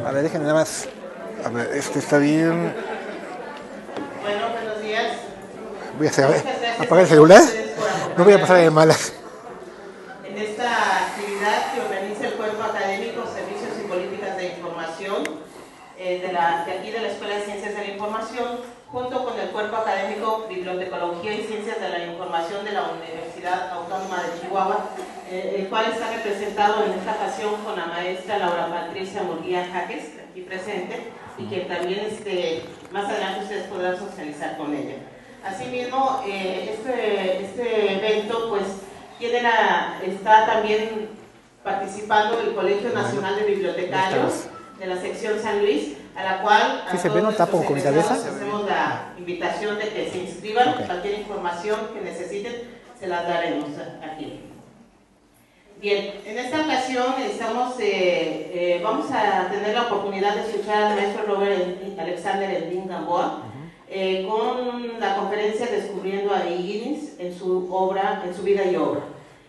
A ver, déjenme nada más. A ver, este está bien. Bueno, buenos días. Voy a hacer, apagar el celular. No voy a pasar de malas. En esta actividad que organiza el Cuerpo Académico, Servicios y Políticas de Información de aquí de la Escuela de Ciencias de la Información, junto con el Cuerpo Académico Bibliotecología y Ciencias de la Información de la Universidad Autónoma de Chihuahua, el cual está representado en esta ocasión con la maestra Laura Patricia Murguía Jaques, aquí presente, y que también más adelante ustedes podrán socializar con ella. Asimismo, este evento pues está también participando el Colegio Nacional de Bibliotecarios de la sección San Luis, a la cual ¿Sí se ve? ¿No tapo con mi cabeza? hacemos la invitación de que se inscriban. Okay. Cualquier información que necesiten se las daremos aquí. Bien, en esta ocasión vamos a tener la oportunidad de escuchar al maestro Robert Alexander Endín Gamboa con la conferencia Descubriendo a Higgins en su vida y obra.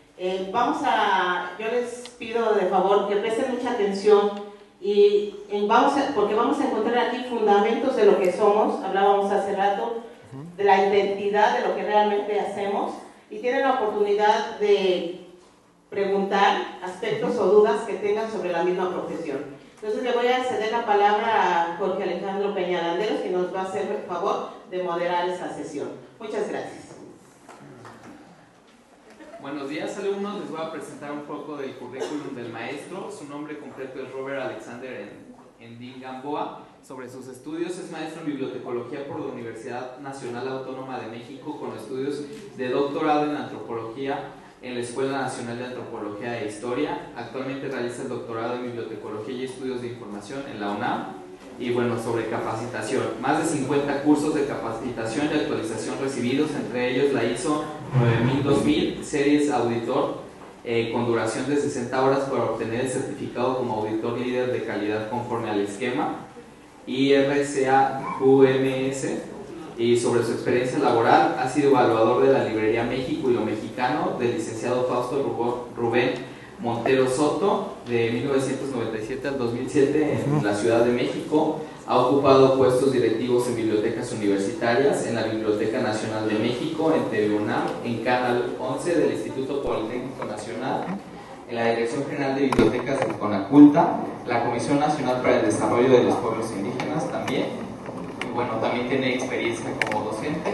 Yo les pido de favor que presten mucha atención porque vamos a encontrar aquí fundamentos de lo que somos. Hablábamos hace rato de la identidad de lo que realmente hacemos, y tienen la oportunidad de preguntar aspectos o dudas que tengan sobre la misma profesión. Entonces le voy a ceder la palabra a Jorge Alejandro Peñalanderos, que nos va a hacer el favor de moderar esa sesión. Muchas gracias. Buenos días, alumnos. Les voy a presentar un poco del currículum del maestro. Su nombre completo es Robert Alexander Endín Gamboa. Sobre sus estudios, es maestro en bibliotecología por la Universidad Nacional Autónoma de México, con estudios de doctorado en antropología en la Escuela Nacional de Antropología e Historia. Actualmente realiza el doctorado en bibliotecología y estudios de información en la UNAM. Y bueno, sobre capacitación, más de 50 cursos de capacitación y actualización recibidos, entre ellos la ISO 9000-2000, series auditor, con duración de 60 horas para obtener el certificado como auditor líder de calidad conforme al esquema, y RCA-QMS. Y sobre su experiencia laboral, ha sido evaluador de la librería México y lo Mexicano del licenciado Fausto Rubén Montero Soto de 1997 al 2007 en la Ciudad de México. Ha ocupado puestos directivos en bibliotecas universitarias, en la Biblioteca Nacional de México, en TV UNAM, en Canal 11 del Instituto Politécnico Nacional, en la Dirección General de Bibliotecas de Conaculta, la Comisión Nacional para el Desarrollo de los Pueblos Indígenas también. Y bueno, también tiene experiencia como docente.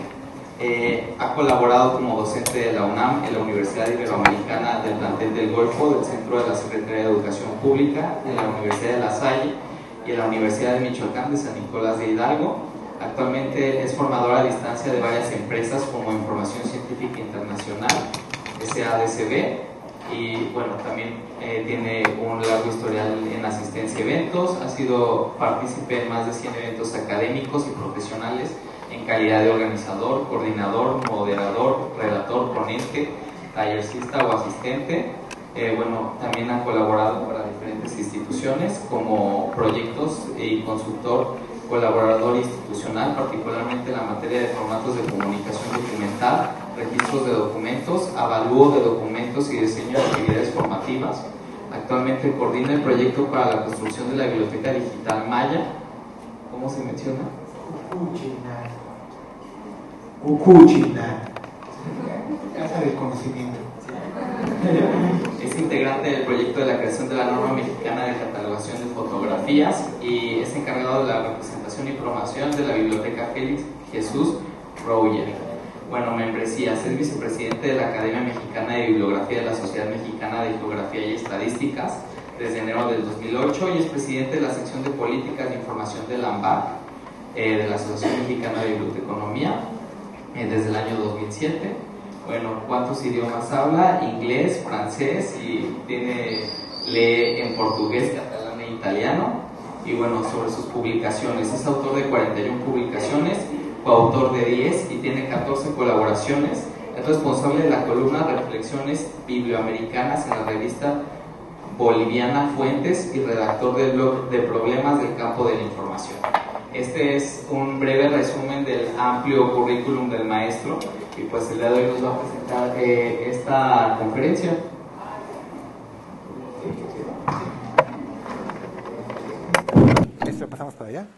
Ha colaborado como docente de la UNAM en la Universidad Iberoamericana del plantel del Golfo, del Centro de la Secretaría de Educación Pública, en la Universidad de La Salle y en la Universidad de Michoacán de San Nicolás de Hidalgo. Actualmente es formadora a distancia de varias empresas como Información Científica Internacional, SADCB, y bueno, también tiene un largo historial en asistencia a eventos. Ha sido partícipe en más de 100 eventos académicos y profesionales en calidad de organizador, coordinador, moderador, relator, ponente, tallercista o asistente. Bueno, también ha colaborado para diferentes instituciones como proyectos y consultor, colaborador institucional, particularmente en la materia de formatos de comunicación documental, registros de documentos, avalúo de documentos y diseño de actividades formativas. Actualmente coordina el proyecto para la construcción de la Biblioteca Digital Maya. ¿Cómo se menciona? Cucuchina. Casa del conocimiento. Es integrante del proyecto de la creación de la norma mexicana de catalogación de fotografías y es encargado de la representación y promoción de la Biblioteca Félix Jesús Rouyer. Bueno, membresías: es vicepresidente de la Academia Mexicana de Bibliografía de la Sociedad Mexicana de Geografía y Estadísticas desde enero del 2008 y es presidente de la sección de Políticas de Información de la AMBAC, de la Asociación Mexicana de Biblioteconomía, desde el año 2007. Bueno, ¿cuántos idiomas habla? Inglés, francés, y lee en portugués, catalán e italiano. Y bueno, sobre sus publicaciones, es autor de 41 publicaciones, coautor de 10 y tiene 14 colaboraciones. Es responsable de la columna Reflexiones Biblioamericanas en la revista boliviana Fuentes y redactor del blog de Problemas del Campo de la Información. Este es un breve resumen del amplio currículum del maestro, y pues el día de hoy nos va a presentar esta conferencia. pasamos para allá.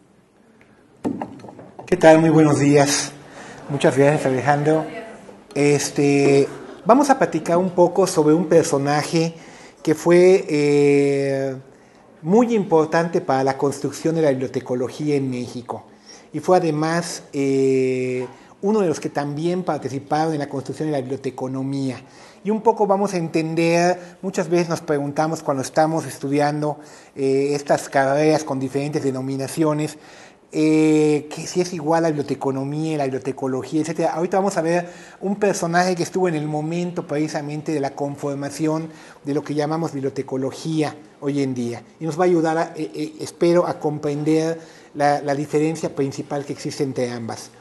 ¿Qué tal? Muy buenos días. Muchas gracias, Alejandro. Vamos a platicar un poco sobre un personaje que fue muy importante para la construcción de la bibliotecología en México. Y fue además uno de los que también participaron en la construcción de la biblioteconomía. Y un poco vamos a entender, muchas veces nos preguntamos cuando estamos estudiando estas carreras con diferentes denominaciones, que si es igual la biblioteconomía, la bibliotecología, etc. Ahorita vamos a ver un personaje que estuvo en el momento precisamente de la conformación de lo que llamamos bibliotecología hoy en día. Y nos va a ayudar, espero, a comprender la diferencia principal que existe entre ambas.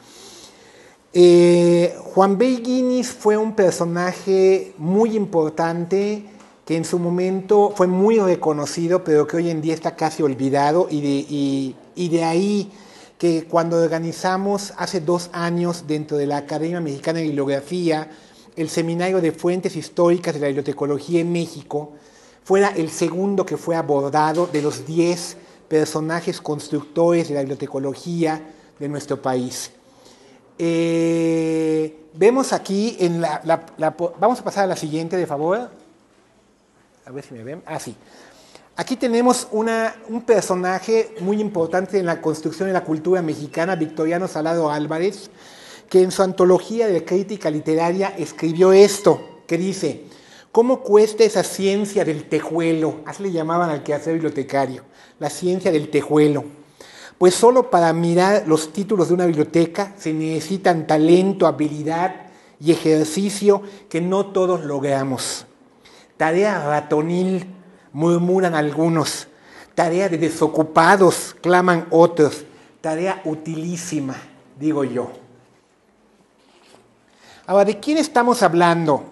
Juan B. Higuines fue un personaje muy importante que en su momento fue muy reconocido, pero que hoy en día está casi olvidado, y de ahí que cuando organizamos hace 2 años dentro de la Academia Mexicana de Bibliografía el Seminario de Fuentes Históricas de la Bibliotecología en México, fuera el segundo que fue abordado de los 10 personajes constructores de la bibliotecología de nuestro país. Vemos aquí, vamos a pasar a la siguiente, de favor. A ver si me ven. Sí. Aquí tenemos un personaje muy importante en la construcción de la cultura mexicana, Victoriano Salado Álvarez, que en su antología de crítica literaria escribió esto, que dice: ¿cómo cuesta esa ciencia del tejuelo? Así le llamaban al quehacer bibliotecario, la ciencia del tejuelo. Pues solo para mirar los títulos de una biblioteca se necesitan talento, habilidad y ejercicio que no todos logramos. Tarea ratonil, murmuran algunos. Tarea de desocupados, claman otros. Tarea utilísima, digo yo. Ahora, ¿de quién estamos hablando?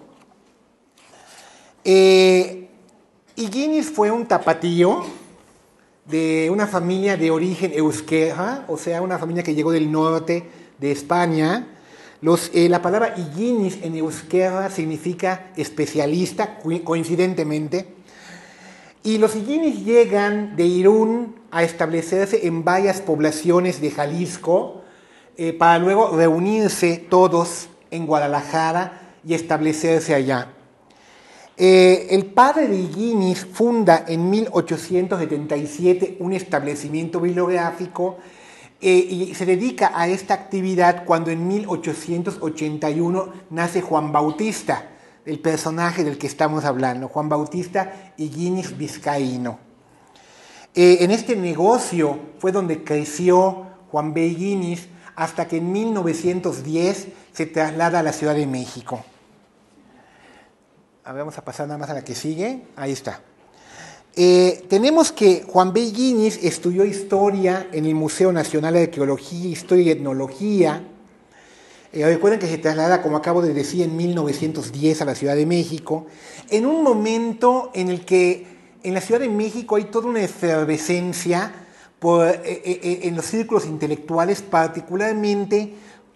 Higuines fue un tapatío de una familia de origen euskera, o sea, una familia que llegó del norte de España. La palabra Higuines en euskera significa especialista, coincidentemente. Y los Higuines llegan de Irún a establecerse en varias poblaciones de Jalisco, para luego reunirse todos en Guadalajara y establecerse allá. El padre de Higuines funda en 1877 un establecimiento bibliográfico y se dedica a esta actividad cuando en 1881 nace Juan Bautista, el personaje del que estamos hablando, Juan Bautista Higuines Vizcaíno. En este negocio fue donde creció Juan B. Higuines hasta que en 1910 se traslada a la Ciudad de México. A ver, vamos a pasar nada más a la que sigue. Ahí está. Tenemos que Juan B. Higuines estudió historia en el Museo Nacional de Arqueología, Historia y Etnología. Recuerden que se traslada, como acabo de decir, en 1910 a la Ciudad de México, en un momento en el que en la Ciudad de México hay toda una efervescencia en los círculos intelectuales, particularmente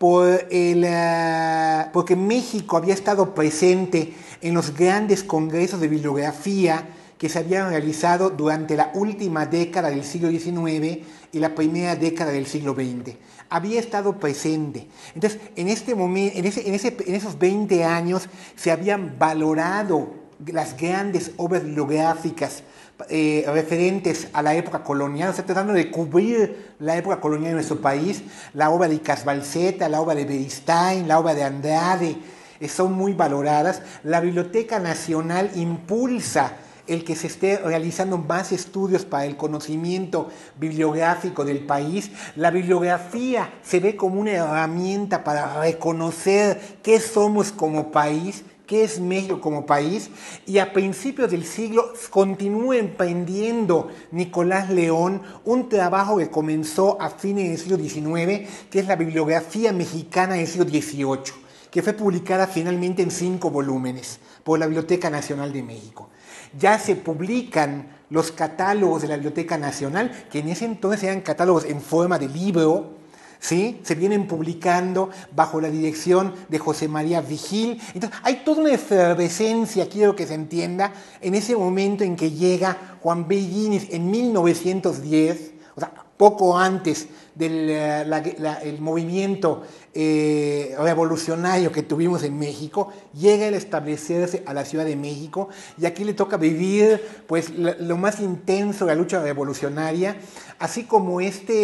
porque México había estado presente en los grandes congresos de bibliografía que se habían realizado durante la última década del siglo XIX y la primera década del siglo XX. Había estado presente. Entonces, en este momento, en esos 20 años se habían valorado las grandes obras bibliográficas referentes a la época colonial, o sea, tratando de cubrir la época colonial de nuestro país. La obra de Casbalceta, la obra de Beristain, la obra de Andrade, son muy valoradas. La Biblioteca Nacional impulsa el que se esté realizando más estudios para el conocimiento bibliográfico del país. La bibliografía se ve como una herramienta para reconocer qué somos como país, qué es México como país, y a principios del siglo continúa emprendiendo Nicolás León un trabajo que comenzó a fines del siglo XIX, que es la bibliografía mexicana del siglo XVIII, que fue publicada finalmente en 5 volúmenes por la Biblioteca Nacional de México. Ya se publican los catálogos de la Biblioteca Nacional, que en ese entonces eran catálogos en forma de libro, ¿sí? Se vienen publicando bajo la dirección de José María Vigil. Entonces, hay toda una efervescencia, quiero que se entienda, en ese momento en que llega Juan B. Higuines en 1910, o sea, poco antes del el movimiento revolucionario que tuvimos en México, llega a establecerse a la Ciudad de México y aquí le toca vivir pues lo más intenso de la lucha revolucionaria, así como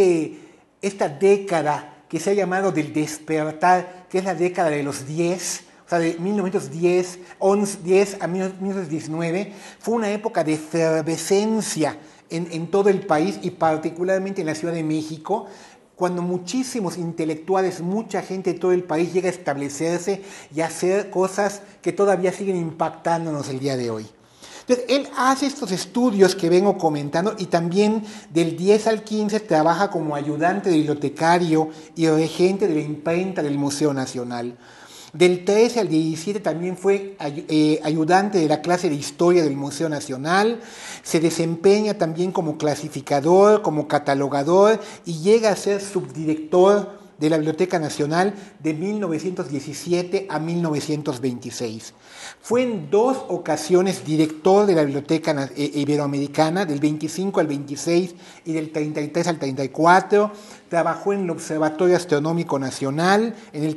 esta década que se ha llamado del despertar, que es la década de los 10, o sea, de 1910 a 1919, fue una época de efervescencia en todo el país y particularmente en la Ciudad de México, cuando muchísimos intelectuales, mucha gente de todo el país llega a establecerse y a hacer cosas que todavía siguen impactándonos el día de hoy. Entonces, él hace estos estudios que vengo comentando y también del 10 al 15 trabaja como ayudante de bibliotecario y regente de la imprenta del Museo Nacional. Del 13 al 17 también fue ayudante de la clase de Historia del Museo Nacional, se desempeña también como clasificador, como catalogador y llega a ser subdirector de la Biblioteca Nacional de 1917 a 1926. Fue en 2 ocasiones director de la Biblioteca Iberoamericana, del 25 al 26 y del 33 al 34. Trabajó en el Observatorio Astronómico Nacional del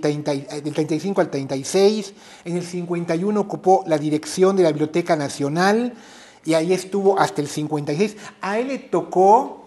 35 al 36. En el 51 ocupó la dirección de la Biblioteca Nacional y ahí estuvo hasta el 56. A él le tocó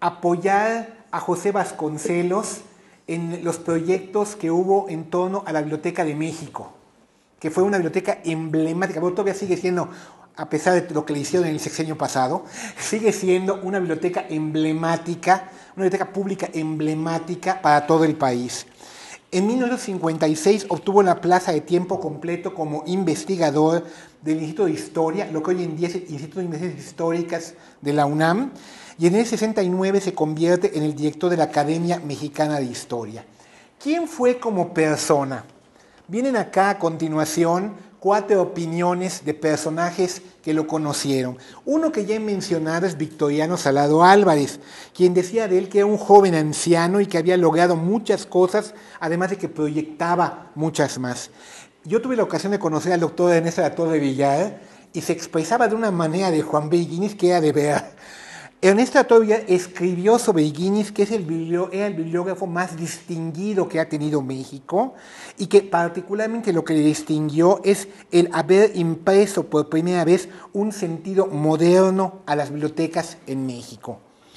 apoyar a José Vasconcelos en los proyectos que hubo en torno a la Biblioteca de México, que fue una biblioteca emblemática, pero todavía sigue siendo, a pesar de lo que le hicieron en el sexenio pasado, sigue siendo una biblioteca emblemática, una biblioteca pública emblemática para todo el país. En 1956 obtuvo la plaza de tiempo completo como investigador del Instituto de Historia, lo que hoy en día es el Instituto de Investigaciones Históricas de la UNAM, y en el 69 se convierte en el director de la Academia Mexicana de Historia. ¿Quién fue como persona? Vienen acá a continuación 4 opiniones de personajes que lo conocieron. Uno que ya he mencionado es Victoriano Salado Álvarez, quien decía de él que era un joven anciano y que había logrado muchas cosas, además de que proyectaba muchas más. Yo tuve la ocasión de conocer al doctor Ernesto de la Torre Villar y se expresaba de una manera de Juan B. Higuines que era de ver. Ernesto de la Torre Villar escribió sobre Higuines, que era el bibliógrafo más distinguido que ha tenido México, y que particularmente lo que le distinguió es el haber impreso por primera vez un sentido moderno a las bibliotecas en México.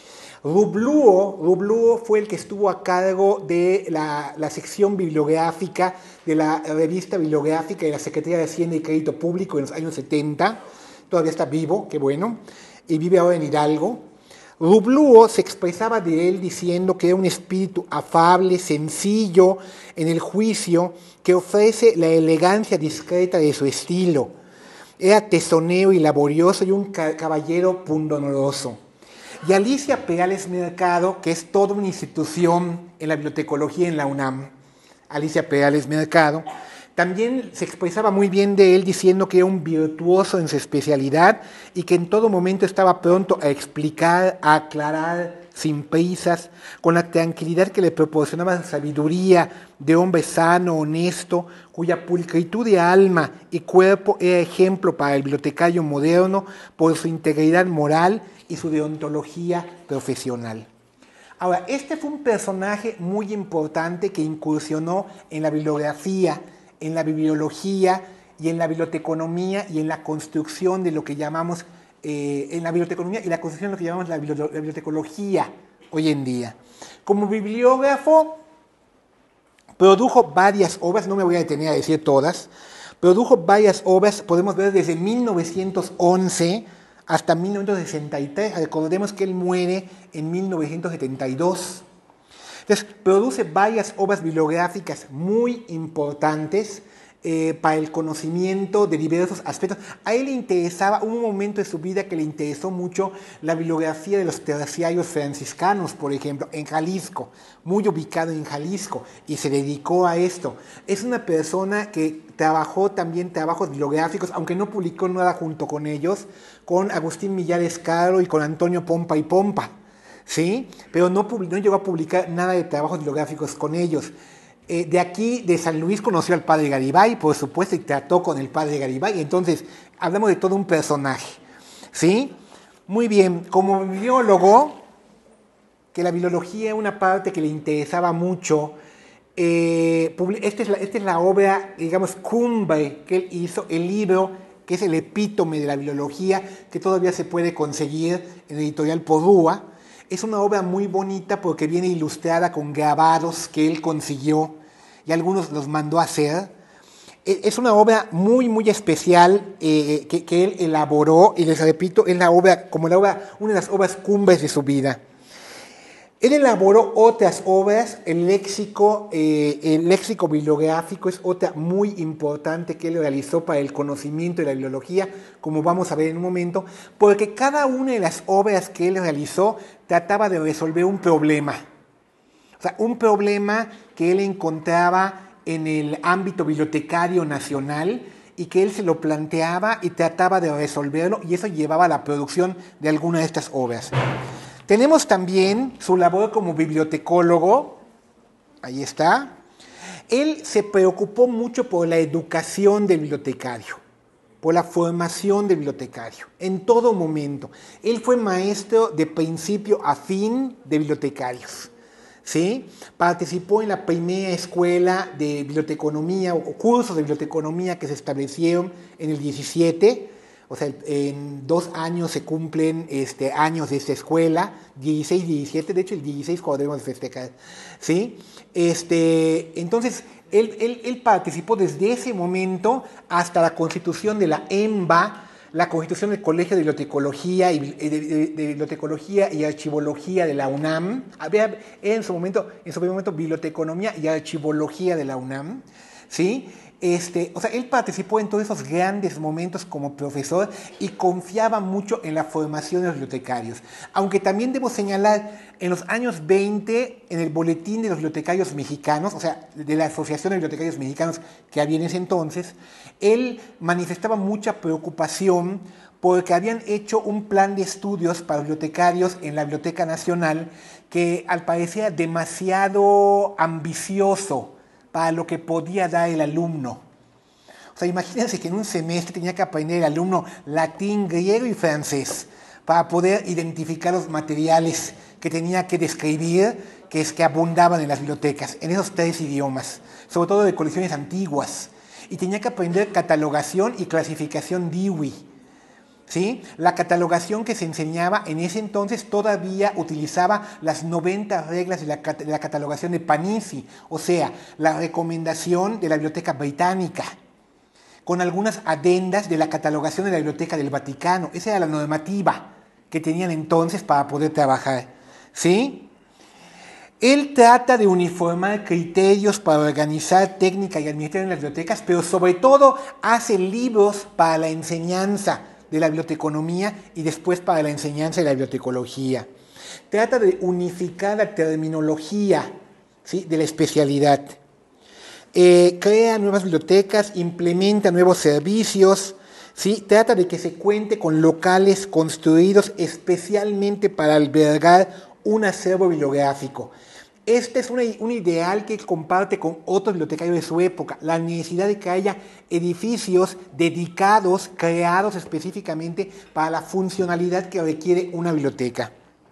Rubluo fue el que estuvo a cargo de la sección bibliográfica de la revista bibliográfica de la Secretaría de Hacienda y Crédito Público en los años 70, todavía está vivo, qué bueno, y vive ahora en Hidalgo. Rubluo se expresaba de él diciendo que era un espíritu afable, sencillo en el juicio, que ofrece la elegancia discreta de su estilo. Era tesonero y laborioso y un caballero pundonoroso. Y Alicia Perales Mercado, que es toda una institución en la bibliotecología en la UNAM, Alicia Perales Mercado, también se expresaba muy bien de él diciendo que era un virtuoso en su especialidad y que en todo momento estaba pronto a explicar, a aclarar, sin prisas, con la tranquilidad que le proporcionaba la sabiduría de hombre sano, honesto, cuya pulcritud de alma y cuerpo era ejemplo para el bibliotecario moderno por su integridad moral y su deontología profesional. Ahora, este fue un personaje muy importante que incursionó en la bibliografía, en la bibliología y en la biblioteconomía y en la construcción de lo que llamamos, la bibliotecología hoy en día. Como bibliógrafo, produjo varias obras, no me voy a detener a decir todas, produjo varias obras, podemos ver desde 1911 hasta 1963, recordemos que él muere en 1972. Entonces, produce varias obras bibliográficas muy importantes para el conocimiento de diversos aspectos. A él le interesaba, hubo un momento de su vida que le interesó mucho la bibliografía de los terciarios franciscanos, por ejemplo, en Jalisco, muy ubicado en Jalisco, y se dedicó a esto. Es una persona que trabajó también trabajos bibliográficos, aunque no publicó nada junto con ellos, con Agustín Millares Caro y con Antonio Pompa y Pompa. ¿Sí? Pero no llegó a publicar nada de trabajos bibliográficos con ellos. De aquí, de San Luis, conoció al padre Garibay, por supuesto, y trató con el padre Garibay. Entonces, hablamos de todo un personaje. ¿Sí? Muy bien. Como bibliólogo, que la bibliología era una parte que le interesaba mucho. Esta es la obra, digamos, cumbre que él hizo, el libro que es el epítome de la bibliología, que todavía se puede conseguir en la editorial Porrúa. Es una obra muy bonita porque viene ilustrada con grabados que él consiguió y algunos los mandó a hacer. Es una obra muy, muy especial que él elaboró, y les repito, es una de las obras cumbres de su vida. Él elaboró otras obras, el léxico bibliográfico es otra muy importante que él realizó para el conocimiento de la bibliología, como vamos a ver en un momento, porque cada una de las obras que él realizó trataba de resolver un problema. O sea, un problema que él encontraba en el ámbito bibliotecario nacional y que él se lo planteaba y trataba de resolverlo, y eso llevaba a la producción de alguna de estas obras. Tenemos también su labor como bibliotecólogo, ahí está. Él se preocupó mucho por la educación del bibliotecario, por la formación del bibliotecario, en todo momento. Él fue maestro de principio a fin de bibliotecarios, ¿sí? Participó en la primera escuela de biblioteconomía o cursos de biblioteconomía que se establecieron en el 17. O sea, en 2 años se cumplen años de esta escuela, 16, 17, de hecho el 16 cuando debemos festejar, ¿sí? Entonces, él participó desde ese momento hasta la constitución de la EMBA, la constitución del Colegio de Bibliotecología y Archivología de la UNAM. Había en su primer momento Biblioteconomía y Archivología de la UNAM, ¿sí? O sea, él participó en todos esos grandes momentos como profesor y confiaba mucho en la formación de los bibliotecarios. Aunque también debo señalar, en los años 20, en el Boletín de los Bibliotecarios Mexicanos, o sea, de la Asociación de Bibliotecarios Mexicanos que había en ese entonces, él manifestaba mucha preocupación porque habían hecho un plan de estudios para los bibliotecarios en la Biblioteca Nacional que al parecer era demasiado ambicioso para lo que podía dar el alumno. O sea, imagínense que en un semestre tenía que aprender el alumno latín, griego y francés para poder identificar los materiales que tenía que describir, que abundaban en las bibliotecas, en esos 3 idiomas, sobre todo de colecciones antiguas. Y tenía que aprender catalogación y clasificación Dewey, ¿sí? La catalogación que se enseñaba en ese entonces todavía utilizaba las 90 reglas de la catalogación de Panizzi, o sea, la recomendación de la Biblioteca Británica, con algunas adendas de la catalogación de la Biblioteca del Vaticano. Esa era la normativa que tenían entonces para poder trabajar, ¿sí? Él trata de uniformar criterios para organizar técnica y administración en las bibliotecas, pero sobre todo hace libros para la enseñanza de la biblioteconomía y después para la enseñanza de la bibliotecología. Trata de unificar la terminología, ¿sí?, de la especialidad. Crea nuevas bibliotecas, implementa nuevos servicios, ¿sí? Trata de que se cuente con locales construidos especialmente para albergar un acervo bibliográfico. Este es un ideal que comparte con otros bibliotecarios de su época, la necesidad de que haya edificios dedicados, creados específicamente para la funcionalidad que requiere una biblioteca.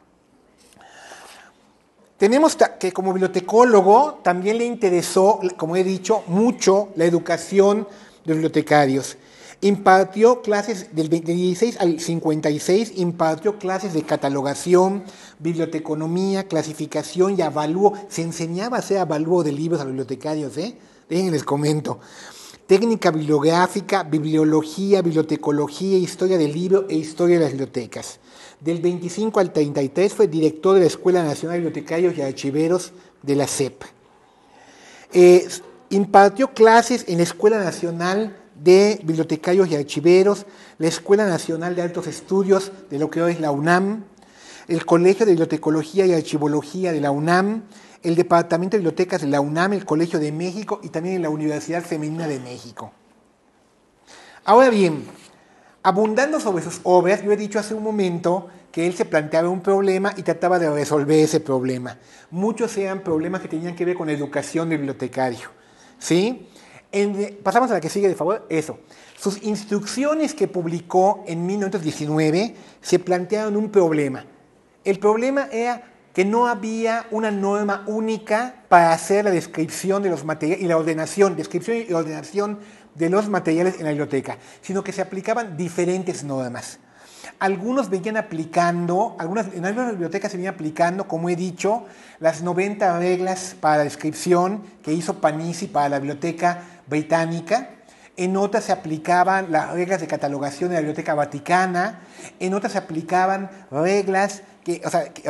Tenemos que como bibliotecólogo también le interesó, como he dicho, mucho la educación de bibliotecarios. Impartió clases del 16 al 56, impartió clases de catalogación, biblioteconomía, clasificación y avalúo. Se enseñaba a hacer avalúo de libros a los bibliotecarios, Déjenles comento. Técnica bibliográfica, bibliología, bibliotecología, historia del libro e historia de las bibliotecas. Del 25 al 33 fue director de la Escuela Nacional de Bibliotecarios y Archiveros de la SEP. Impartió clases en la Escuela Nacional de Bibliotecarios y Archiveros, la Escuela Nacional de Altos Estudios de lo que hoy es la UNAM, el Colegio de Bibliotecología y Archivología de la UNAM, el Departamento de Bibliotecas de la UNAM, el Colegio de México y también en la Universidad Femenina de México. Ahora bien, abundando sobre sus obras, yo he dicho hace un momento que él se planteaba un problema y trataba de resolver ese problema. Muchos eran problemas que tenían que ver con la educación del bibliotecario, ¿sí? Pasamos a la que sigue, de favor. Eso. Sus instrucciones que publicó en 1919 se plantearon un problema. El problema era que no había una norma única para hacer la descripción de los materiales y la ordenación, descripción y ordenación de los materiales en la biblioteca, sino que se aplicaban diferentes normas. Algunos venían aplicando, en algunas bibliotecas se venían aplicando, como he dicho, las 90 reglas para la descripción que hizo Panizzi para la Biblioteca Británica. En otras se aplicaban las reglas de catalogación de la Biblioteca Vaticana. En otras se aplicaban reglas que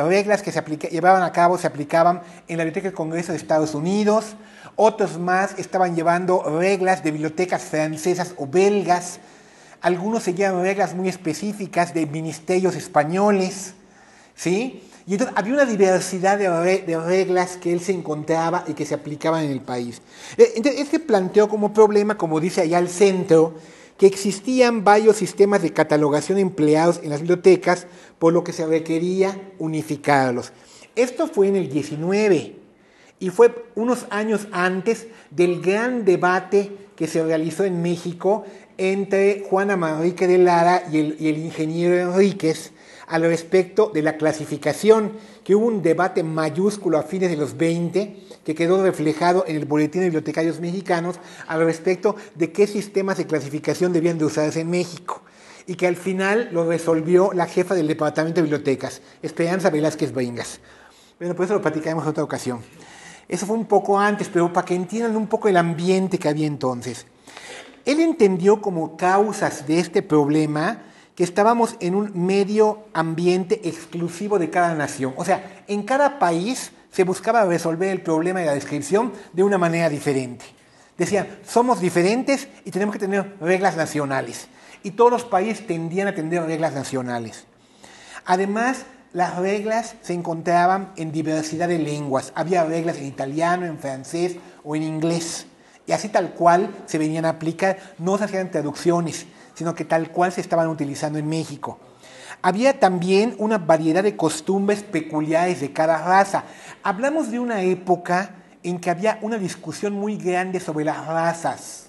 se llevaban a cabo, se aplicaban en la Biblioteca del Congreso de Estados Unidos. Otros más estaban llevando reglas de bibliotecas francesas o belgas. Algunos seguían reglas muy específicas de ministerios españoles, ¿sí? Y entonces había una diversidad de reglas que él se encontraba y que se aplicaban en el país. Entonces, este planteó como problema, como dice allá al centro, que existían varios sistemas de catalogación empleados en las bibliotecas, por lo que se requería unificarlos. Esto fue en el 19 y fue unos años antes del gran debate que se realizó en México entre Juana Manrique de Lara y el ingeniero Enríquez al respecto de la clasificación, que hubo un debate mayúsculo a fines de los 20 que quedó reflejado en el Boletín de Bibliotecarios Mexicanos al respecto de qué sistemas de clasificación debían de usarse en México, y que al final lo resolvió la jefa del Departamento de Bibliotecas, Esperanza Velázquez Bringas. Bueno, por eso lo platicaremos en otra ocasión. Eso fue un poco antes, pero para que entiendan un poco el ambiente que había entonces. Él entendió como causas de este problema que estábamos en un medio ambiente exclusivo de cada nación. O sea, en cada país se buscaba resolver el problema de la descripción de una manera diferente. Decían, somos diferentes y tenemos que tener reglas nacionales. Y todos los países tendían a tener reglas nacionales. Además, las reglas se encontraban en diversidad de lenguas. Había reglas en italiano, en francés o en inglés. Y así tal cual se venían a aplicar, no se hacían traducciones, sino que tal cual se estaban utilizando en México. Había también una variedad de costumbres peculiares de cada raza. Hablamos de una época en que había una discusión muy grande sobre las razas.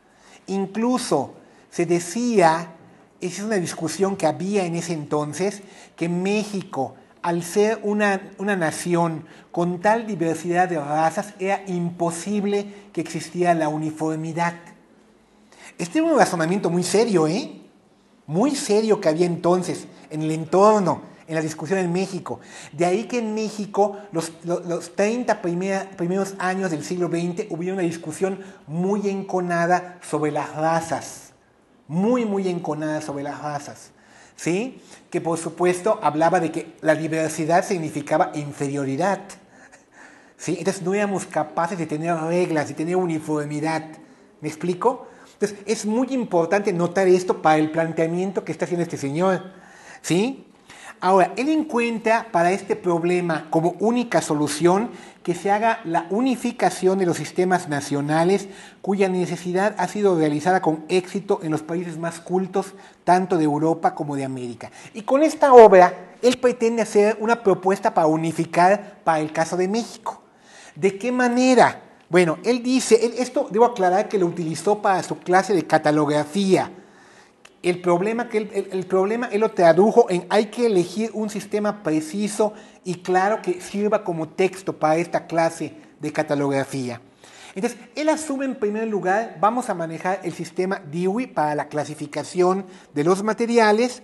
Incluso se decía, esa es una discusión que había en ese entonces, que México, al ser una nación con tal diversidad de razas, era imposible que existiera la uniformidad. Este era un razonamiento muy serio, muy serio que había entonces en el entorno, en la discusión en México. De ahí que en México, los 30 primeros años del siglo XX, hubo una discusión muy enconada sobre las razas. Muy enconada sobre las razas. ¿Sí? Que por supuesto hablaba de que la diversidad significaba inferioridad. ¿Sí? Entonces no éramos capaces de tener reglas, de tener uniformidad. ¿Me explico? Entonces es muy importante notar esto para el planteamiento que está haciendo este señor. ¿Sí? Ahora, él encuentra para este problema como única solución que se haga la unificación de los sistemas nacionales, cuya necesidad ha sido realizada con éxito en los países más cultos, tanto de Europa como de América. Y con esta obra, él pretende hacer una propuesta para unificar para el caso de México. ¿De qué manera? Bueno, él dice, esto debo aclarar que lo utilizó para su clase de catalografía. El problema él lo tradujo en hay que elegir un sistema preciso y claro que sirva como texto para esta clase de catalografía. Entonces, él asume en primer lugar, vamos a manejar el sistema Dewey para la clasificación de los materiales.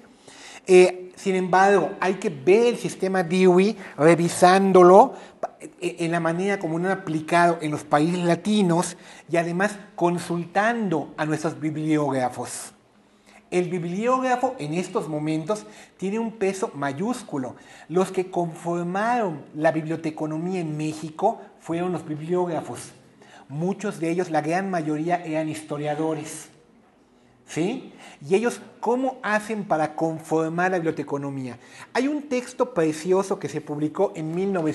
Sin embargo, hay que ver el sistema Dewey revisándolo en la manera como lo han aplicado en los países latinos y además consultando a nuestros bibliógrafos. El bibliógrafo en estos momentos tiene un peso mayúsculo. Los que conformaron la biblioteconomía en México fueron los bibliógrafos. Muchos de ellos, la gran mayoría, eran historiadores. ¿Sí? Y ellos, ¿cómo hacen para conformar la biblioteconomía? Hay un texto precioso que se publicó en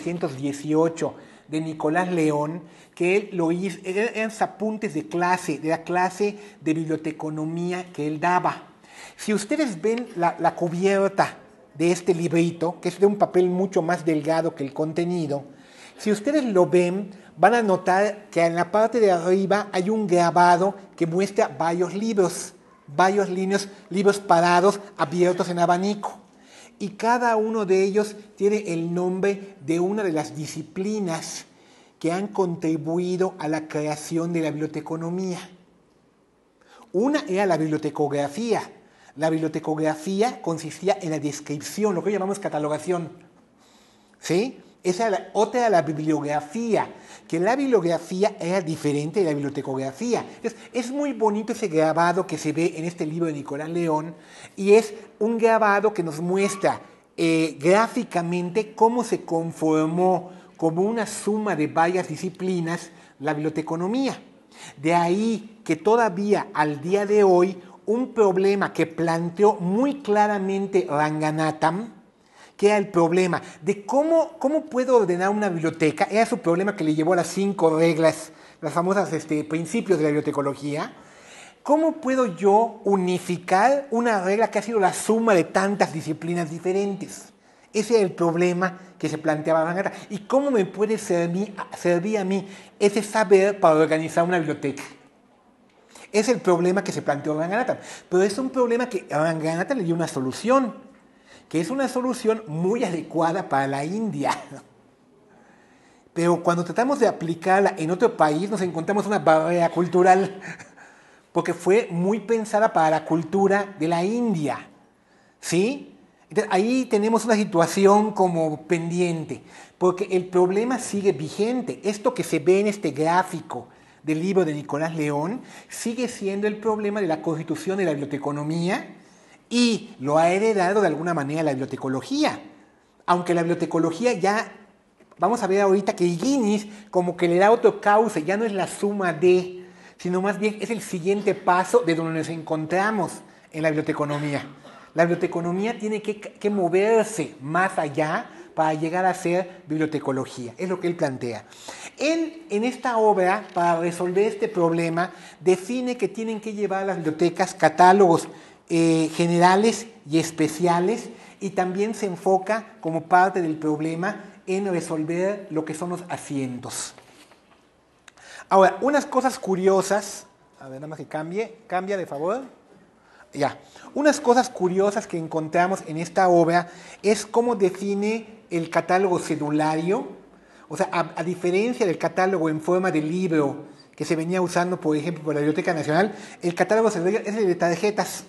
1918 de Nicolás León, que él lo hizo, eran apuntes de la clase de biblioteconomía que él daba. Si ustedes ven la cubierta de este librito, que es de un papel mucho más delgado que el contenido, si ustedes lo ven, van a notar que en la parte de arriba hay un grabado que muestra varios libros parados, abiertos en abanico. y cada uno de ellos tiene el nombre de una de las disciplinas que han contribuido a la creación de la biblioteconomía. Una era la bibliotecografía. La bibliotecografía consistía en la descripción, lo que llamamos catalogación. ¿Sí? Otra era la bibliografía, que la bibliografía era diferente de la bibliotecografía. Entonces, es muy bonito ese grabado que se ve en este libro de Nicolás León, y es un grabado que nos muestra gráficamente cómo se conformó como una suma de varias disciplinas la biblioteconomía. De ahí que todavía al día de hoy un problema que planteó muy claramente Ranganathan, que era el problema de cómo puedo ordenar una biblioteca, era su problema que le llevó a las 5 reglas, las famosas principios de la bibliotecología. ¿Cómo puedo yo unificar una regla que ha sido la suma de tantas disciplinas diferentes? Ese era el problema que se planteaba Ranganathan. ¿Y cómo me puede servir a mí ese saber para organizar una biblioteca? Es el problema que se planteó Ranganathan. Pero es un problema que Ranganathan le dio una solución, que es una solución muy adecuada para la India. Pero cuando tratamos de aplicarla en otro país nos encontramos una barrera cultural, porque fue muy pensada para la cultura de la India. ¿Sí? Entonces, ahí tenemos una situación como pendiente, porque el problema sigue vigente. Esto que se ve en este gráfico del libro de Nicolás León sigue siendo el problema de la constitución de la biblioteconomía, y lo ha heredado de alguna manera la bibliotecología. Aunque la bibliotecología ya, vamos a ver ahorita que Guinness como que le da otro cauce, ya no es la suma de, sino más bien es el siguiente paso de donde nos encontramos en la biblioteconomía. La biblioteconomía tiene que moverse más allá para llegar a ser bibliotecología, es lo que él plantea. Él, en esta obra, para resolver este problema, define que tienen que llevar a las bibliotecas catálogos generales y especiales, y también se enfoca como parte del problema en resolver lo que son los asientos. Ahora, unas cosas curiosas, a ver, nada más que cambia de favor. Ya, unas cosas curiosas que encontramos en esta obra es cómo define el catálogo cedulario. O sea, a diferencia del catálogo en forma de libro que se venía usando, por ejemplo, por la Biblioteca Nacional, el catálogo cedulario es el de tarjetas.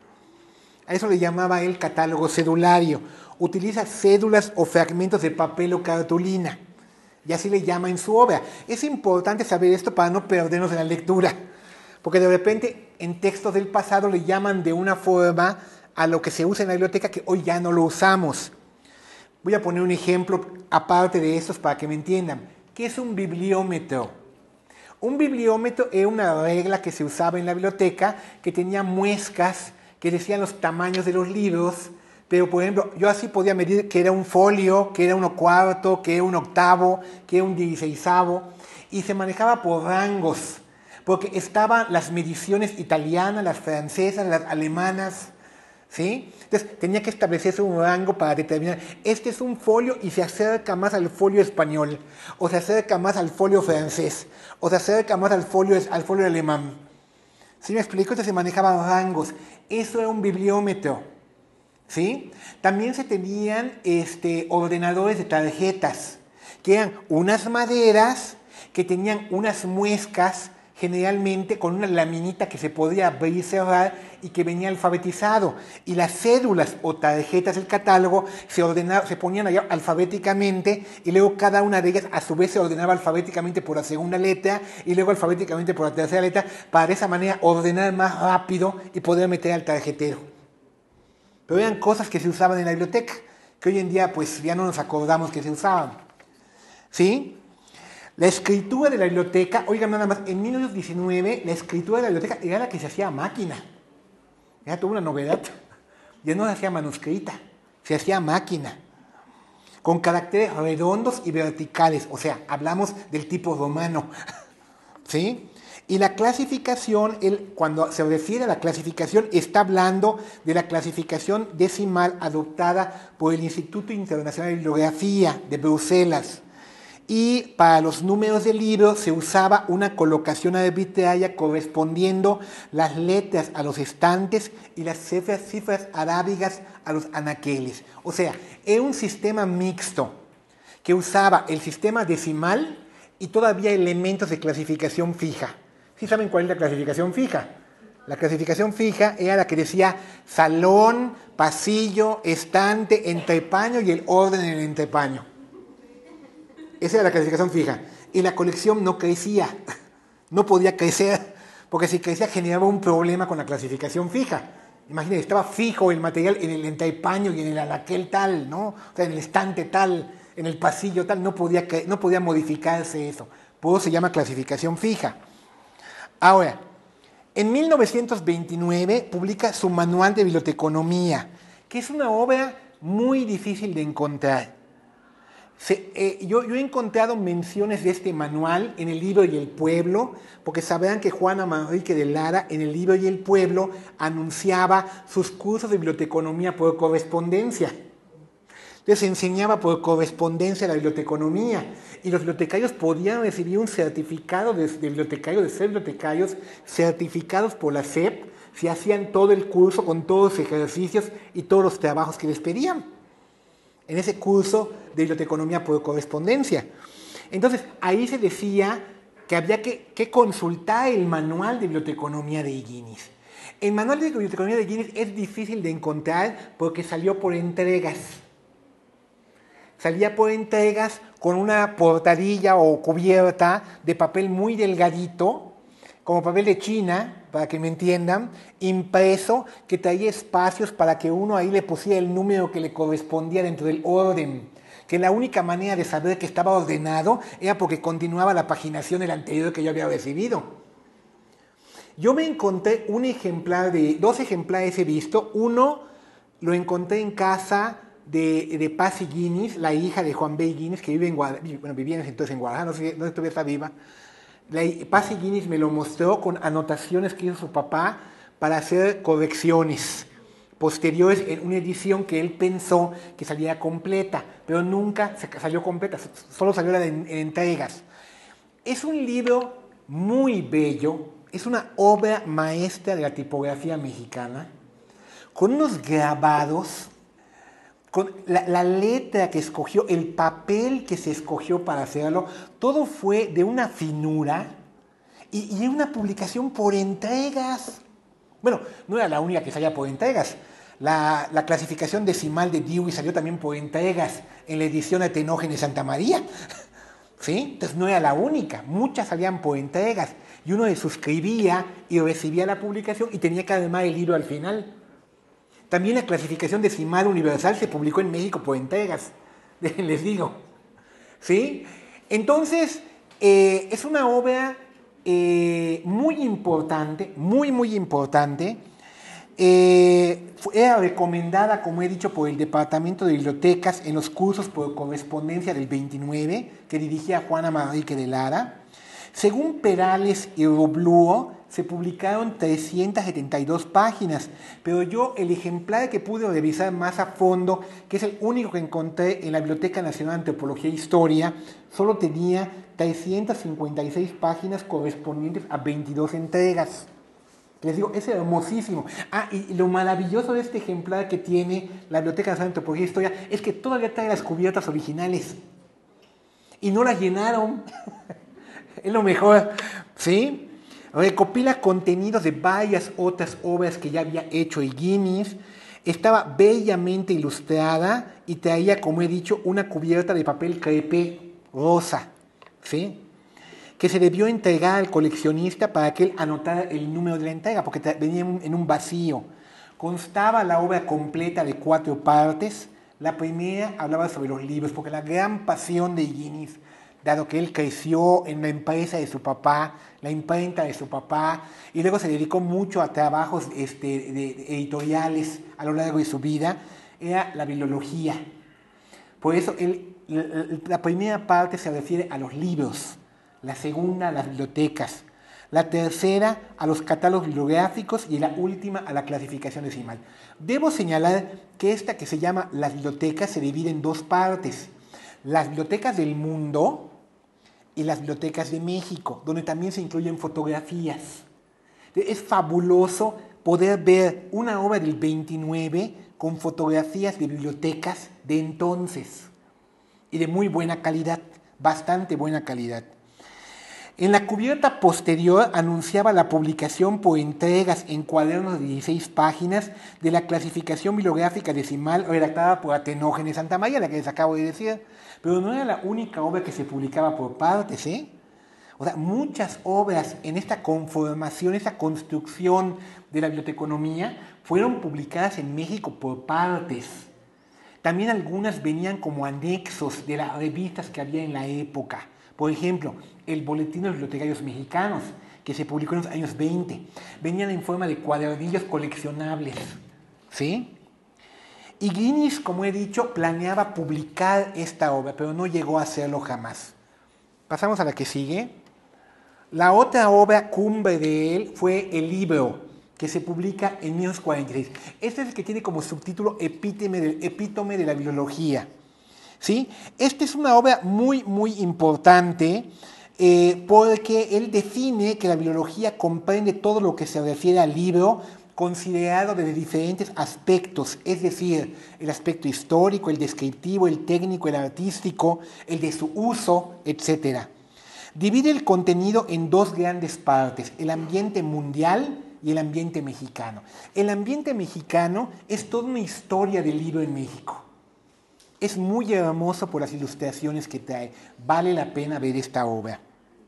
A eso le llamaba el catálogo cedulario. Utiliza cédulas o fragmentos de papel o cartulina. Y así le llama en su obra. Es importante saber esto para no perdernos en la lectura. Porque de repente en textos del pasado le llaman de una forma a lo que se usa en la biblioteca que hoy ya no lo usamos. Voy a poner un ejemplo aparte de estos para que me entiendan. ¿Qué es un bibliómetro? Un bibliómetro era una regla que se usaba en la biblioteca que tenía muescas que decían los tamaños de los libros, pero por ejemplo, yo así podía medir que era un folio, que era 1/4, que era 1/8, que era un 16avo, y se manejaba por rangos, porque estaban las mediciones italianas, las francesas, las alemanas, ¿sí? Entonces tenía que establecerse un rango para determinar, este es un folio y se acerca más al folio español, o se acerca más al folio francés, o se acerca más al folio alemán. ¿Sí me explico? Entonces se manejaban rangos. Eso era un bibliómetro. ¿Sí? También se tenían ordenadores de tarjetas, que eran unas maderas que tenían unas muescas, generalmente con una laminita que se podía abrir y cerrar y que venía alfabetizado. Y las cédulas o tarjetas del catálogo se ponían allá alfabéticamente, y luego cada una de ellas a su vez se ordenaba alfabéticamente por la segunda letra y luego alfabéticamente por la tercera letra, para de esa manera ordenar más rápido y poder meter al tarjetero. Pero eran cosas que se usaban en la biblioteca, que hoy en día pues ya no nos acordamos que se usaban. ¿Sí? La escritura de la biblioteca, oigan nada más, en 1919 la escritura de la biblioteca era la que se hacía a máquina. Era toda una novedad. Ya no se hacía manuscrita, se hacía a máquina. Con caracteres redondos y verticales, o sea, hablamos del tipo romano. ¿Sí? Y la clasificación, cuando se refiere a la clasificación, está hablando de la clasificación decimal adoptada por el Instituto Internacional de Bibliografía de Bruselas. y para los números del libro se usaba una colocación arbitraria correspondiendo las letras a los estantes y las cifras arábigas a los anaqueles. O sea, era un sistema mixto que usaba el sistema decimal y todavía elementos de clasificación fija. ¿Sí saben cuál es la clasificación fija? La clasificación fija era la que decía salón, pasillo, estante, entrepaño y el orden en el entrepaño. Esa era la clasificación fija. Y la colección no crecía, no podía crecer, porque si crecía generaba un problema con la clasificación fija. Imagínense, estaba fijo el material en el entrepaño y en el anaquel tal, ¿no? O sea, en el estante tal, en el pasillo tal, no podía modificarse eso. Por eso se llama clasificación fija. Ahora, en 1929 publica su Manual de Biblioteconomía, que es una obra muy difícil de encontrar. Yo he encontrado menciones de este manual en El Libro y el Pueblo, porque sabrán que Juana Manrique de Lara en El Libro y el Pueblo anunciaba sus cursos de biblioteconomía por correspondencia. Entonces se enseñaba por correspondencia la biblioteconomía y los bibliotecarios podían recibir un certificado de bibliotecarios, de ser bibliotecarios certificados por la SEP si hacían todo el curso con todos los ejercicios y todos los trabajos que les pedían en ese curso de biblioteconomía por correspondencia. Entonces, ahí se decía que había que consultar el manual de biblioteconomía de Higginis. El manual de biblioteconomía de Higginis es difícil de encontrar porque salió por entregas. Salía por entregas con una portadilla o cubierta de papel muy delgadito, como papel de China, para que me entiendan, impreso, que traía espacios para que uno ahí le pusiera el número que le correspondía dentro del orden. Que la única manera de saber que estaba ordenado era porque continuaba la paginación del anterior que yo había recibido. Yo me encontré dos ejemplares he visto. Uno lo encontré en casa de Paz Higginis, la hija de Juan B. Higginis, que vivía entonces en Guadalajara, no sé si todavía está viva. Paz Higginis me lo mostró con anotaciones que hizo su papá para hacer correcciones posteriores en una edición que él pensó que saliera completa, pero nunca salió completa, solo salió en entregas. Es un libro muy bello, es una obra maestra de la tipografía mexicana, con unos grabados, con la letra que escogió, el papel que se escogió para hacerlo, todo fue de una finura y una publicación por entregas. Bueno, no era la única que salía por entregas. La clasificación decimal de Dewey salió también por entregas en la edición de Tenógenes Santa María. ¿Sí? Entonces no era la única, muchas salían por entregas. Y uno se suscribía y recibía la publicación y tenía que armar el libro al final. También la clasificación decimal universal se publicó en México por entregas, les digo. ¿Sí? Entonces, es una obra muy importante, muy importante. Era recomendada, como he dicho, por el Departamento de Bibliotecas en los cursos por correspondencia del 29, que dirigía Juana Manrique de Lara. Según Perales y Robluo, se publicaron 372 páginas, pero yo el ejemplar que pude revisar más a fondo, que es el único que encontré en la Biblioteca Nacional de Antropología e Historia, solo tenía 356 páginas correspondientes a 22 entregas. Les digo, es hermosísimo. Y lo maravilloso de este ejemplar que tiene la Biblioteca Nacional de Antropología e Historia es que todavía trae las cubiertas originales. Y no las llenaron. Es lo mejor, ¿sí? Recopila contenidos de varias otras obras que ya había hecho Higginis. Estaba bellamente ilustrada y traía, como he dicho, una cubierta de papel crepé rosa, ¿sí? Que se debió entregar al coleccionista para que él anotara el número de la entrega, porque venía en un vacío. Constaba la obra completa de 4 partes. La primera hablaba sobre los libros, porque la gran pasión de Higginis, dado que él creció en la empresa de su papá, la imprenta de su papá, y luego se dedicó mucho a trabajos editoriales a lo largo de su vida, era la bibliología. Por eso la primera parte se refiere a los libros, la segunda a las bibliotecas, la tercera a los catálogos bibliográficos y la última a la clasificación decimal. Debo señalar que esta que se llama las bibliotecas se divide en 2 partes. Las bibliotecas del mundo, y las bibliotecas de México, donde también se incluyen fotografías. Es fabuloso poder ver una obra del 29 con fotografías de bibliotecas de entonces y de muy buena calidad, bastante buena calidad. En la cubierta posterior anunciaba la publicación por entregas en cuadernos de 16 páginas de la clasificación bibliográfica decimal redactada por Atenógenes Santamaría, la que les acabo de decir. Pero no era la única obra que se publicaba por partes, ¿eh? O sea, muchas obras en esta conformación, esta construcción de la biblioteconomía fueron publicadas en México por partes. También algunas venían como anexos de las revistas que había en la época. Por ejemplo, el Boletín de los Bibliotecarios Mexicanos, que se publicó en los años 20, venían en forma de cuadernillos coleccionables, ¿sí? Y Guinness, como he dicho, planeaba publicar esta obra, pero no llegó a hacerlo jamás. Pasamos a la que sigue. La otra obra cumbre de él fue el libro, que se publica en 1946. Este es el que tiene como subtítulo Epítome de la Bibliología. ¿Sí? Esta es una obra muy, muy importante porque él define que la bibliología comprende todo lo que se refiere al libro considerado desde diferentes aspectos, es decir, el aspecto histórico, el descriptivo, el técnico, el artístico, el de su uso, etc. Divide el contenido en dos grandes partes, el ambiente mundial y el ambiente mexicano. El ambiente mexicano es toda una historia del libro en México. Es muy hermoso por las ilustraciones que trae. Vale la pena ver esta obra.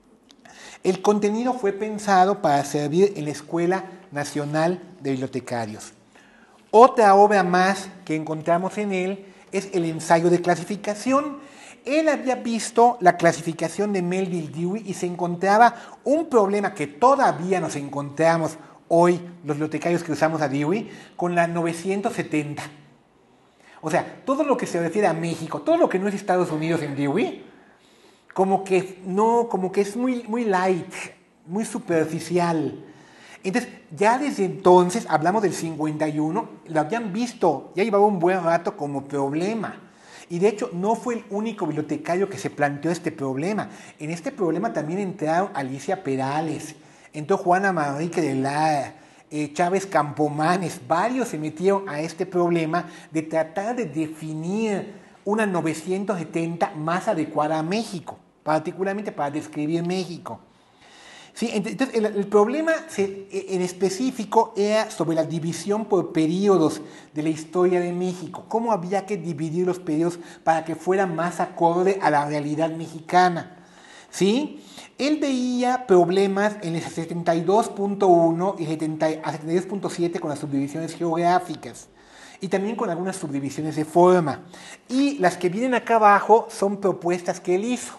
El contenido fue pensado para servir en la Escuela Nacional de Bibliotecarios. Otra obra más que encontramos en él es el ensayo de clasificación. Él había visto la clasificación de Melville Dewey y se encontraba un problema que todavía nos encontramos hoy, los bibliotecarios que usamos a Dewey, con la 970. O sea, todo lo que se refiere a México, todo lo que no es Estados Unidos en Dewey, como que es muy light, muy superficial. Entonces, ya desde entonces, hablamos del 51, lo habían visto, ya llevaba un buen rato como problema. Y de hecho, no fue el único bibliotecario que se planteó este problema. En este problema también entraron Alicia Perales, entró Juana Manrique de Lara, Chávez Campomanes, varios se metieron a este problema de tratar de definir una 970 más adecuada a México, particularmente para describir México. ¿Sí? Entonces, el problema en específico era sobre la división por periodos de la historia de México, cómo había que dividir los periodos para que fuera más acorde a la realidad mexicana. ¿Sí? Él veía problemas en el 72.1 y 72.7 con las subdivisiones geográficas y también con algunas subdivisiones de forma. Y las que vienen acá abajo son propuestas que él hizo.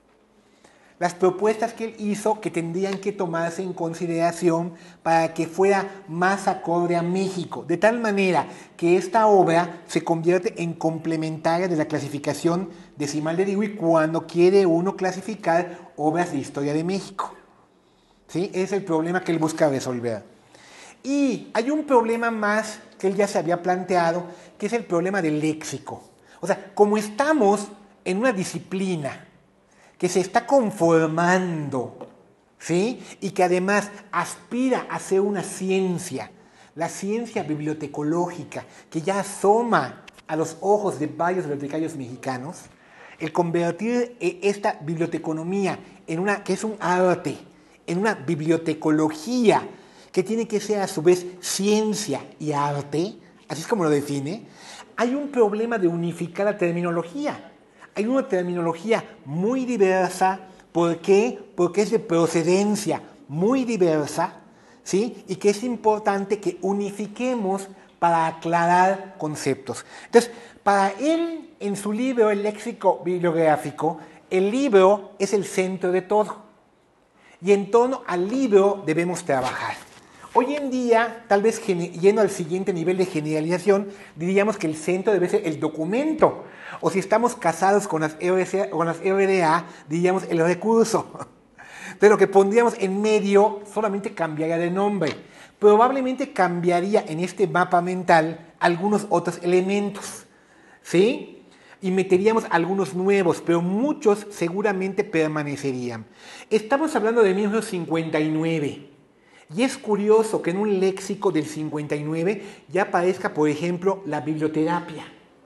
Las propuestas que él hizo que tendrían que tomarse en consideración para que fuera más acorde a México, de tal manera que esta obra se convierte en complementaria de la clasificación decimal de Dewey cuando quiere uno clasificar obras de historia de México. ¿Sí? Es el problema que él busca resolver. Y hay un problema más que él ya se había planteado, que es el problema del léxico. O sea, como estamos en una disciplina que se está conformando, ¿sí? Y que además aspira a ser una ciencia, la ciencia bibliotecológica, que ya asoma a los ojos de varios bibliotecarios mexicanos, el convertir esta biblioteconomía que es un arte, en una bibliotecología, que tiene que ser a su vez ciencia y arte, así es como lo define, hay un problema de unificar la terminología. Hay una terminología muy diversa. ¿Por qué? Porque es de procedencia muy diversa, ¿sí? Y que es importante que unifiquemos para aclarar conceptos. Entonces, para él, en su libro, El léxico bibliográfico, el libro es el centro de todo. Y en torno al libro debemos trabajar. Hoy en día, tal vez yendo al siguiente nivel de generalización, diríamos que el centro debe ser el documento. O si estamos casados con las RDA, diríamos el recurso. Entonces lo que pondríamos en medio solamente cambiaría de nombre. Probablemente cambiaría en este mapa mental algunos otros elementos. ¿Sí? y meteríamos algunos nuevos, pero muchos seguramente permanecerían. Estamos hablando de 1959. Y es curioso que en un léxico del 59 ya aparezca, por ejemplo, la biblioterapia.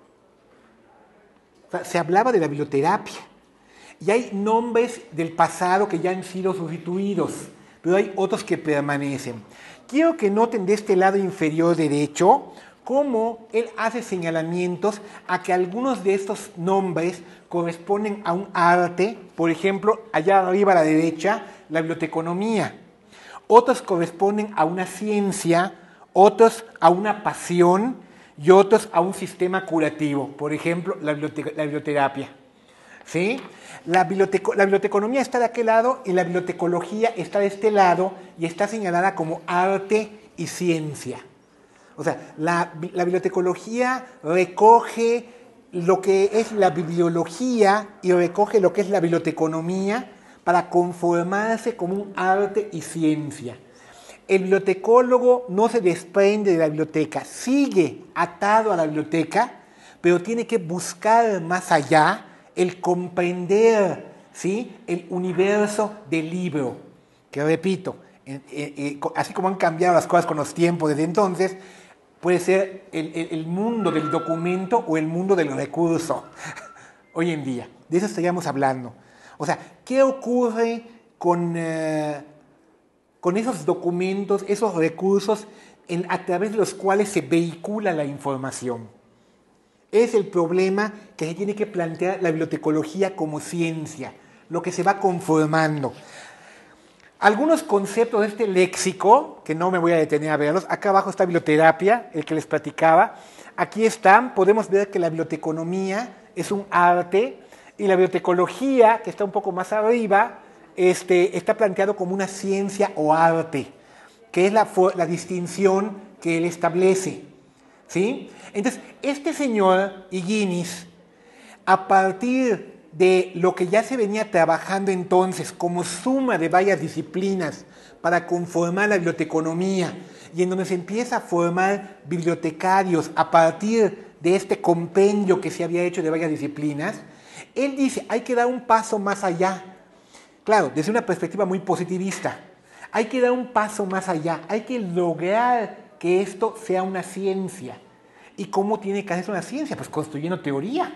O sea, se hablaba de la biblioterapia. Y hay nombres del pasado que ya han sido sustituidos, pero hay otros que permanecen. Quiero que noten de este lado inferior derecho cómo él hace señalamientos a que algunos de estos nombres corresponden a un arte. Por ejemplo, allá arriba a la derecha, la biblioteconomía. Otros corresponden a una ciencia, otros a una pasión y otros a un sistema curativo. Por ejemplo, la biblioterapia. ¿Sí? La biblioteconomía está de aquel lado y la bibliotecología está de este lado y está señalada como arte y ciencia. O sea, la bibliotecología recoge lo que es la bibliología y recoge lo que es la biblioteconomía para conformarse como un arte y ciencia. El bibliotecólogo no se desprende de la biblioteca, sigue atado a la biblioteca, pero tiene que buscar más allá el comprender, ¿sí?, el universo del libro. Que repito, así como han cambiado las cosas con los tiempos desde entonces, puede ser el mundo del documento o el mundo del recurso hoy en día. De eso estaríamos hablando. O sea, ¿qué ocurre con esos documentos, esos recursos a través de los cuales se vehicula la información? Es el problema que se tiene que plantear la bibliotecología como ciencia, lo que se va conformando. Algunos conceptos de este léxico, que no me voy a detener a verlos, acá abajo está biblioterapia, el que les platicaba. Aquí están, podemos ver que la biblioteconomía es un arte, y la bibliotecología, que está un poco más arriba, está planteado como una ciencia o arte, que es la distinción que él establece. ¿Sí? Entonces, este señor Higuines, a partir de lo que ya se venía trabajando entonces como suma de varias disciplinas para conformar la biblioteconomía, y en donde se empieza a formar bibliotecarios a partir de este compendio que se había hecho de varias disciplinas, él dice, hay que dar un paso más allá. Claro, desde una perspectiva muy positivista. Hay que dar un paso más allá. Hay que lograr que esto sea una ciencia. ¿Y cómo tiene que hacerse una ciencia? Pues construyendo teoría.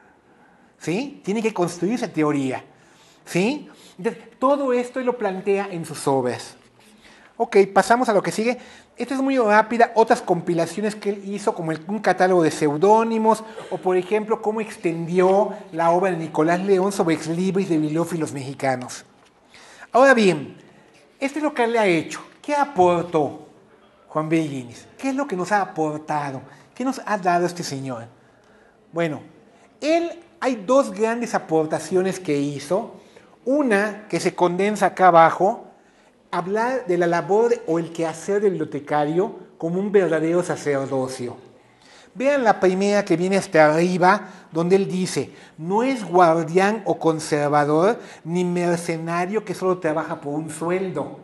¿Sí? Tiene que construirse teoría. ¿Sí? Entonces, todo esto él lo plantea en sus obras. Ok, pasamos a lo que sigue. Esta es muy rápida, otras compilaciones que él hizo, como un catálogo de seudónimos, o por ejemplo, cómo extendió la obra de Nicolás León sobre ex libris de bibliófilos mexicanos. Ahora bien, esto es lo que él ha hecho. ¿Qué aportó Juan B. Higuines? ¿Qué es lo que nos ha aportado? ¿Qué nos ha dado este señor? Bueno, hay dos grandes aportaciones que hizo. Una que se condensa acá abajo, hablar de la labor o el quehacer del bibliotecario como un verdadero sacerdocio. Vean la primera que viene hasta arriba, donde él dice, no es guardián o conservador, ni mercenario que solo trabaja por un sueldo.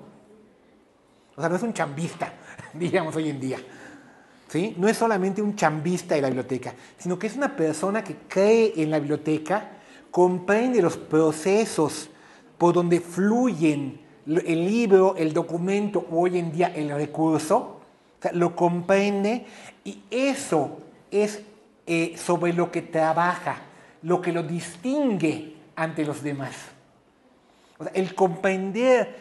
O sea, no es un chambista, digamos hoy en día. ¿Sí? No es solamente un chambista de la biblioteca, sino que es una persona que cree en la biblioteca, comprende los procesos por donde fluyen el libro, el documento o hoy en día el recurso, o sea, lo comprende, y eso es sobre lo que trabaja, lo que lo distingue ante los demás. O sea, el comprender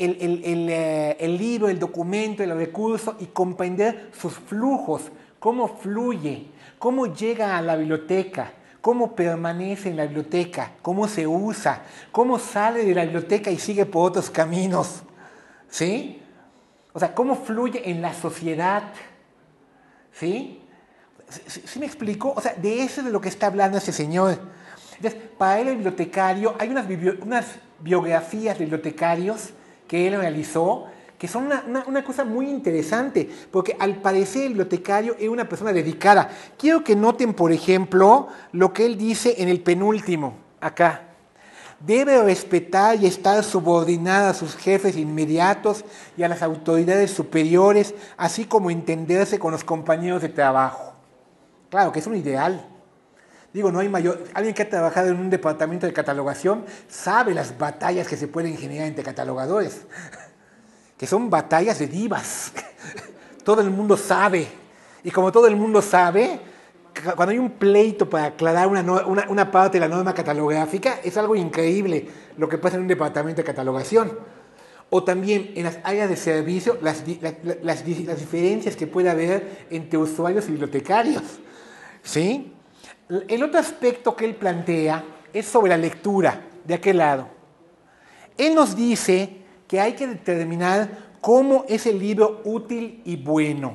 el libro, el documento, el recurso y comprender sus flujos, cómo fluye, cómo llega a la biblioteca, cómo permanece en la biblioteca, cómo se usa, cómo sale de la biblioteca y sigue por otros caminos, ¿sí? O sea, cómo fluye en la sociedad, ¿sí? ¿Sí me explico? O sea, de eso es de lo que está hablando ese señor. Entonces, para él el bibliotecario, hay unas biografías de bibliotecarios que él realizó, que son una cosa muy interesante, porque al parecer el bibliotecario es una persona dedicada. Quiero que noten, por ejemplo, lo que él dice en el penúltimo, acá. Debe respetar y estar subordinada a sus jefes inmediatos y a las autoridades superiores, así como entenderse con los compañeros de trabajo. Claro que es un ideal. Digo, no hay mayor... Alguien que ha trabajado en un departamento de catalogación sabe las batallas que se pueden generar entre catalogadores, que son batallas de divas. Todo el mundo sabe. Y como todo el mundo sabe, cuando hay un pleito para aclarar una parte de la norma catalográfica, es algo increíble lo que pasa en un departamento de catalogación. O también en las áreas de servicio, las diferencias que puede haber entre usuarios y bibliotecarios. ¿Sí? El otro aspecto que él plantea es sobre la lectura, de aquel lado. Él nos dice que hay que determinar cómo es el libro útil y bueno.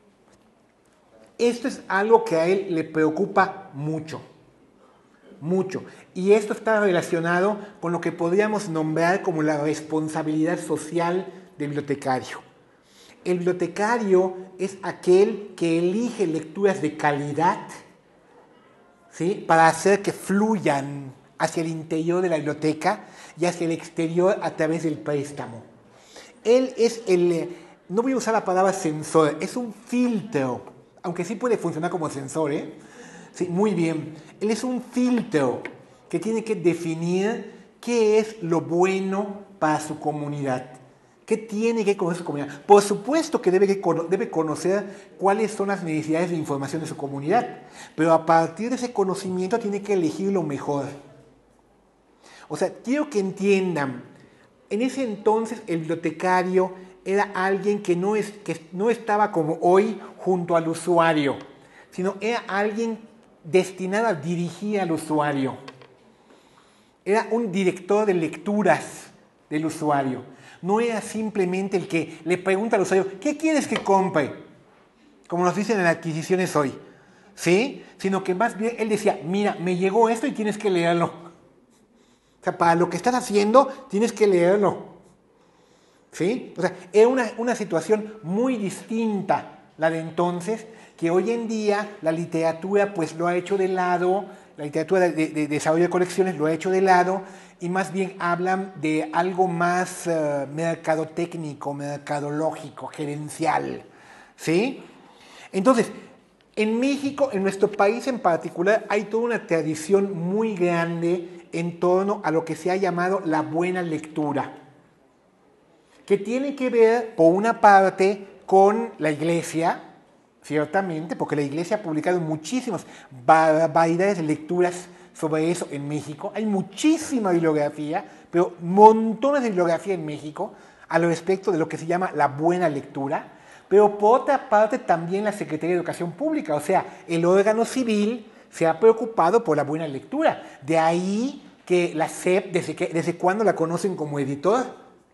Esto es algo que a él le preocupa mucho, mucho. Y esto está relacionado con lo que podríamos nombrar como la responsabilidad social del bibliotecario. El bibliotecario es aquel que elige lecturas de calidad, ¿sí?, para hacer que fluyan hacia el interior de la biblioteca y hacia el exterior a través del préstamo. Él es no voy a usar la palabra sensor, es un filtro, aunque sí puede funcionar como sensor, ¿eh? Sí, muy bien. Él es un filtro que tiene que definir qué es lo bueno para su comunidad. ¿Qué tiene que conocer su comunidad? Por supuesto que debe conocer cuáles son las necesidades de información de su comunidad, pero a partir de ese conocimiento tiene que elegir lo mejor. O sea, quiero que entiendan, en ese entonces el bibliotecario era alguien que no estaba como hoy junto al usuario, sino era alguien destinado a dirigir al usuario. Era un director de lecturas del usuario. No era simplemente el que le pregunta al usuario, ¿qué quieres que compre? Como nos dicen en las adquisiciones hoy, ¿sí? Sino que más bien él decía, mira, me llegó esto y tienes que leerlo. O sea, para lo que estás haciendo, tienes que leerlo. ¿Sí? O sea, era una situación muy distinta la de entonces, que hoy en día la literatura pues lo ha hecho de lado, la literatura de desarrollo de colecciones lo ha hecho de lado, y más bien hablan de algo más mercadotécnico, mercadológico, gerencial. ¿Sí? Entonces, en México, en nuestro país en particular, hay toda una tradición muy grande en torno a lo que se ha llamado la buena lectura, que tiene que ver, por una parte, con la Iglesia, ciertamente, porque la Iglesia ha publicado muchísimas variedades de lecturas sobre eso en México. Hay muchísima bibliografía, pero montones de bibliografía en México al respecto de lo que se llama la buena lectura. Pero por otra parte también la Secretaría de Educación Pública, o sea, el órgano civil se ha preocupado por la buena lectura. De ahí que la SEP, ¿desde cuándo la conocen como editor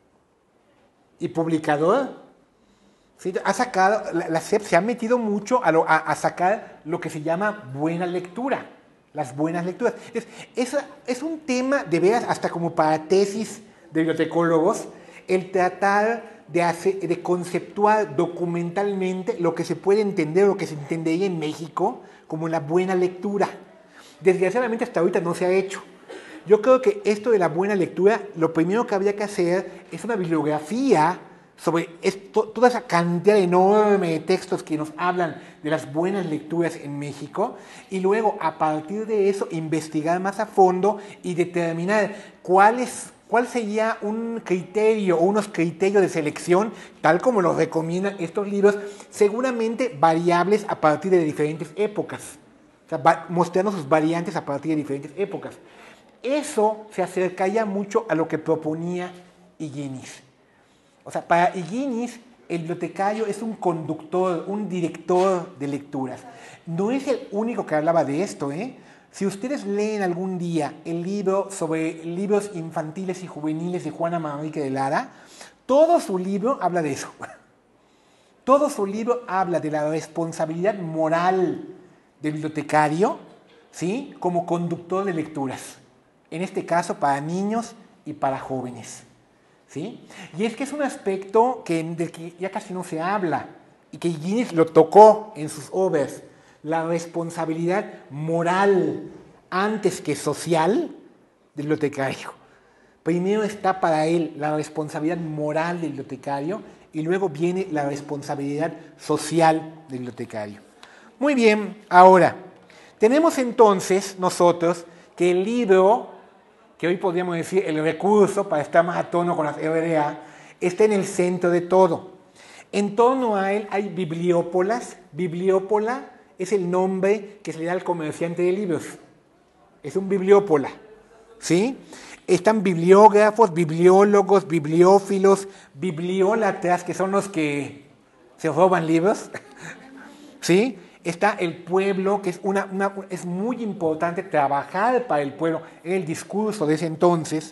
y publicador? ¿Sí? Ha sacado, la SEP se ha metido mucho a sacar lo que se llama buena lectura, las buenas lecturas. Es un tema de veras hasta como para tesis de bibliotecólogos, el tratar de conceptuar documentalmente lo que se puede entender o lo que se entendería en México como la buena lectura. Desgraciadamente hasta ahorita no se ha hecho. Yo creo que esto de la buena lectura, lo primero que habría que hacer es una bibliografía sobre toda esa cantidad enorme de textos que nos hablan de las buenas lecturas en México, y luego a partir de eso investigar más a fondo y determinar cuál sería un criterio o unos criterios de selección, tal como los recomiendan estos libros, seguramente variables a partir de diferentes épocas, o sea, mostrando sus variantes a partir de diferentes épocas. Eso se acercaría mucho a lo que proponía Higginis. O sea, para Higginis, el bibliotecario es un conductor, un director de lecturas. No es el único que hablaba de esto, ¿eh? Si ustedes leen algún día el libro sobre libros infantiles y juveniles de Juana Manrique de Lara, todo su libro habla de eso. Todo su libro habla de la responsabilidad moral del bibliotecario, ¿sí?, como conductor de lecturas. En este caso, para niños y para jóvenes. ¿Sí? Y es que es un aspecto del que ya casi no se habla y que Higginis lo tocó en sus obras, la responsabilidad moral antes que social del bibliotecario. Primero está para él la responsabilidad moral del bibliotecario y luego viene la responsabilidad social del bibliotecario. Muy bien, ahora, Tenemos entonces nosotros que el libro, que hoy podríamos decir el recurso para estar más a tono con las RDA, está en el centro de todo. En torno a él hay bibliópolas. Bibliópola es el nombre que se le da al comerciante de libros. Es un bibliópola, ¿sí? Están bibliógrafos, bibliólogos, bibliófilos, bibliólatras, que son los que se roban libros, ¿sí? Está el pueblo, que es muy importante trabajar para el pueblo en el discurso de ese entonces.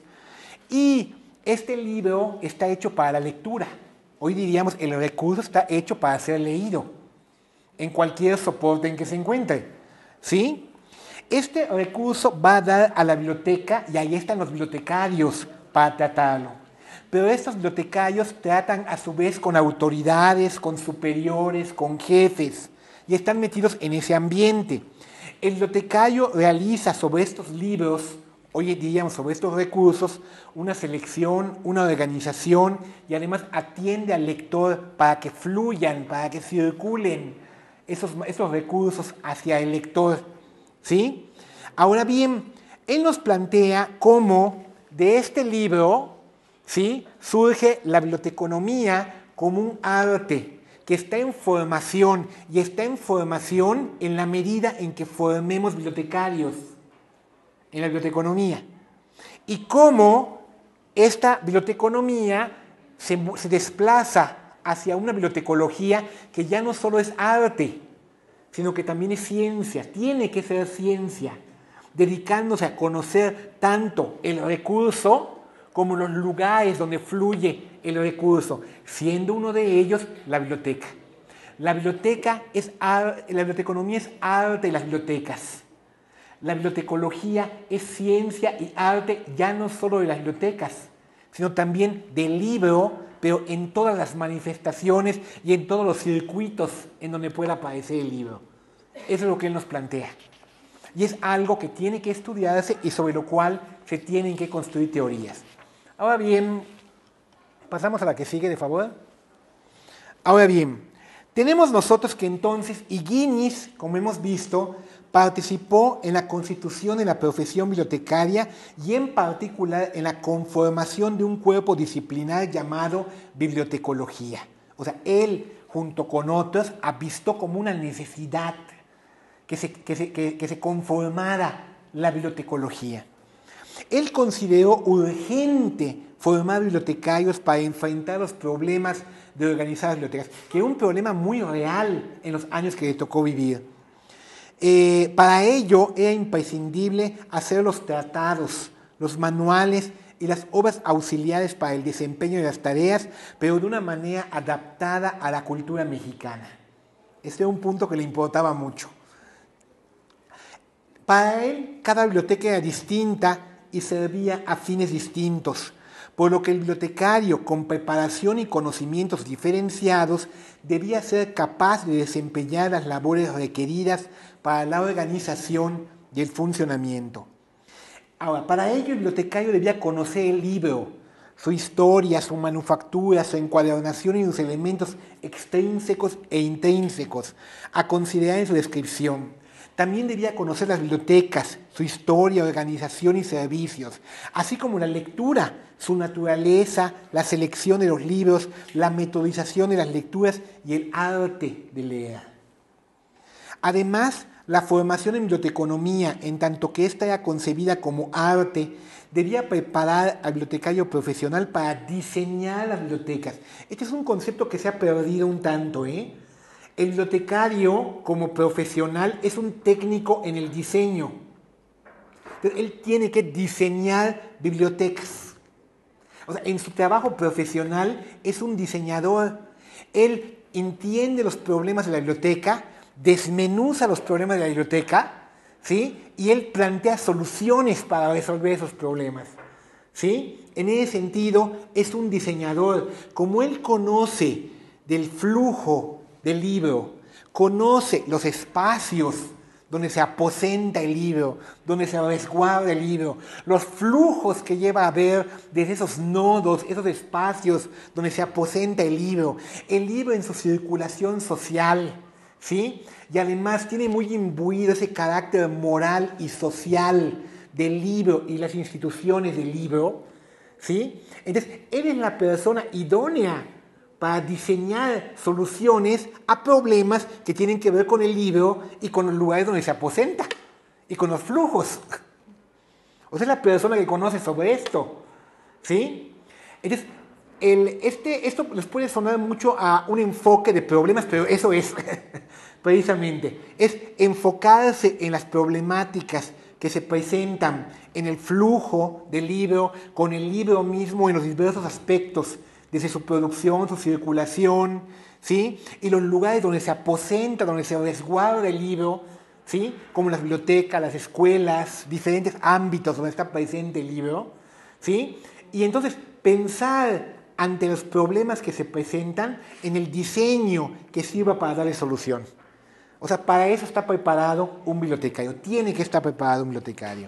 Y este libro está hecho para la lectura. Hoy diríamos el recurso está hecho para ser leído en cualquier soporte en que se encuentre, ¿sí? Este recurso va a dar a la biblioteca y ahí están los bibliotecarios para tratarlo. Pero estos bibliotecarios tratan a su vez con autoridades, con superiores, con jefes y están metidos en ese ambiente. El bibliotecario realiza sobre estos libros, hoy diríamos sobre estos recursos, una selección, una organización y además atiende al lector para que fluyan, para que circulen esos recursos hacia el lector, ¿sí? Ahora bien, él nos plantea cómo de este libro, ¿sí?, surge la biblioteconomía como un arte que está en formación y está en formación en la medida en que formemos bibliotecarios en la biblioteconomía. Y cómo esta biblioteconomía se desplaza hacia una bibliotecología que ya no solo es arte, sino que también es ciencia, tiene que ser ciencia, dedicándose a conocer tanto el recurso como los lugares donde fluye el recurso, siendo uno de ellos la biblioteca. La biblioteconomía es arte de las bibliotecas. La bibliotecología es ciencia y arte ya no solo de las bibliotecas, sino también del libro, pero en todas las manifestaciones y en todos los circuitos en donde pueda aparecer el libro. Eso es lo que él nos plantea. Y es algo que tiene que estudiarse y sobre lo cual se tienen que construir teorías. Ahora bien, pasamos a la que sigue, de favor. Ahora bien, tenemos nosotros que entonces Higuines, como hemos visto, participó en la constitución de la profesión bibliotecaria y en particular en la conformación de un cuerpo disciplinar llamado bibliotecología. O sea, él, junto con otros, avistó como una necesidad que se conformara la bibliotecología. Él consideró urgente formar bibliotecarios para enfrentar los problemas de organizar las bibliotecas, que era un problema muy real en los años que le tocó vivir. Para ello era imprescindible hacer los tratados, los manuales y las obras auxiliares para el desempeño de las tareas, pero de una manera adaptada a la cultura mexicana. Este era un punto que le importaba mucho. Para él, cada biblioteca era distinta y servía a fines distintos, por lo que el bibliotecario, con preparación y conocimientos diferenciados, debía ser capaz de desempeñar las labores requeridas para la organización y el funcionamiento. Ahora, para ello el bibliotecario debía conocer el libro, su historia, su manufactura, su encuadernación y sus elementos extrínsecos e intrínsecos a considerar en su descripción. También debía conocer las bibliotecas, su historia, organización y servicios, así como la lectura, su naturaleza, la selección de los libros, la metodización de las lecturas y el arte de leer. Además, la formación en biblioteconomía, en tanto que ésta era concebida como arte, debía preparar al bibliotecario profesional para diseñar las bibliotecas. Este es un concepto que se ha perdido un tanto, El bibliotecario, como profesional, es un técnico en el diseño. Entonces, él tiene que diseñar bibliotecas. O sea, en su trabajo profesional es un diseñador. Él entiende los problemas de la biblioteca, desmenuza los problemas de la biblioteca, ¿sí? Y él plantea soluciones para resolver esos problemas, ¿sí? En ese sentido, es un diseñador. Como él conoce del flujo del libro, conoce los espacios donde se aposenta el libro, donde se resguarda el libro, los flujos que lleva a ver desde esos nodos, esos espacios donde se aposenta el libro en su circulación social, ¿sí? Y además tiene muy imbuido ese carácter moral y social del libro y las instituciones del libro, ¿sí? Entonces, eres la persona idónea para diseñar soluciones a problemas que tienen que ver con el libro y con los lugares donde se aposenta y con los flujos. O sea, es la persona que conoce sobre esto, ¿sí? Entonces, esto les puede sonar mucho a un enfoque de problemas, pero eso es, precisamente, es enfocarse en las problemáticas que se presentan en el flujo del libro, con el libro mismo en los diversos aspectos, desde su producción, su circulación, ¿sí? Y los lugares donde se aposenta, donde se resguarda el libro, ¿sí? Como las bibliotecas, las escuelas, diferentes ámbitos donde está presente el libro, ¿sí? Y entonces pensar ante los problemas que se presentan en el diseño que sirva para darle solución. O sea, para eso está preparado un bibliotecario, tiene que estar preparado un bibliotecario.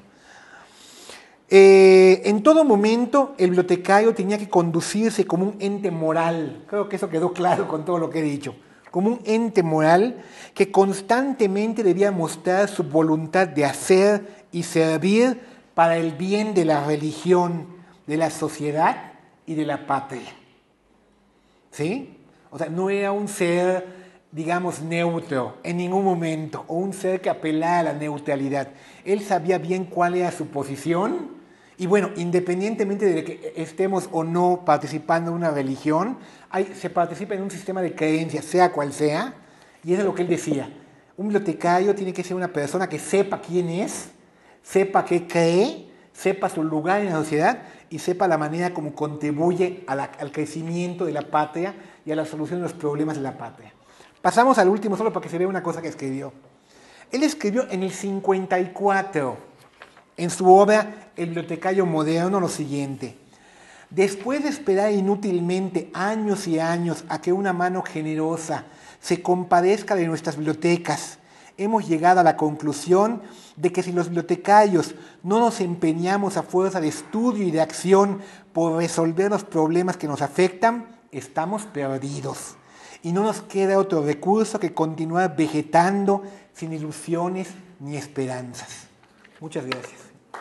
En todo momento el bibliotecario tenía que conducirse como un ente moral, creo que eso quedó claro con todo lo que he dicho, como un ente moral que constantemente debía mostrar su voluntad de hacer y servir para el bien de la religión, de la sociedad y de la patria. ¿Sí? O sea, no era un ser, digamos, neutro en ningún momento, o un ser que apelara a la neutralidad. Él sabía bien cuál era su posición, y bueno, independientemente de que estemos o no participando en una religión, se participa en un sistema de creencias, sea cual sea, y eso es lo que él decía. Un bibliotecario tiene que ser una persona que sepa quién es, sepa qué cree, sepa su lugar en la sociedad y sepa la manera como contribuye al crecimiento de la patria y a la solución de los problemas de la patria. Pasamos al último, solo para que se vea una cosa que escribió. Él escribió en el 54, en su obra El bibliotecario moderno, lo siguiente: después de esperar inútilmente años y años a que una mano generosa se compadezca de nuestras bibliotecas, hemos llegado a la conclusión de que si los bibliotecarios no nos empeñamos a fuerza de estudio y de acción por resolver los problemas que nos afectan, estamos perdidos. Y no nos queda otro recurso que continuar vegetando sin ilusiones ni esperanzas. Muchas gracias.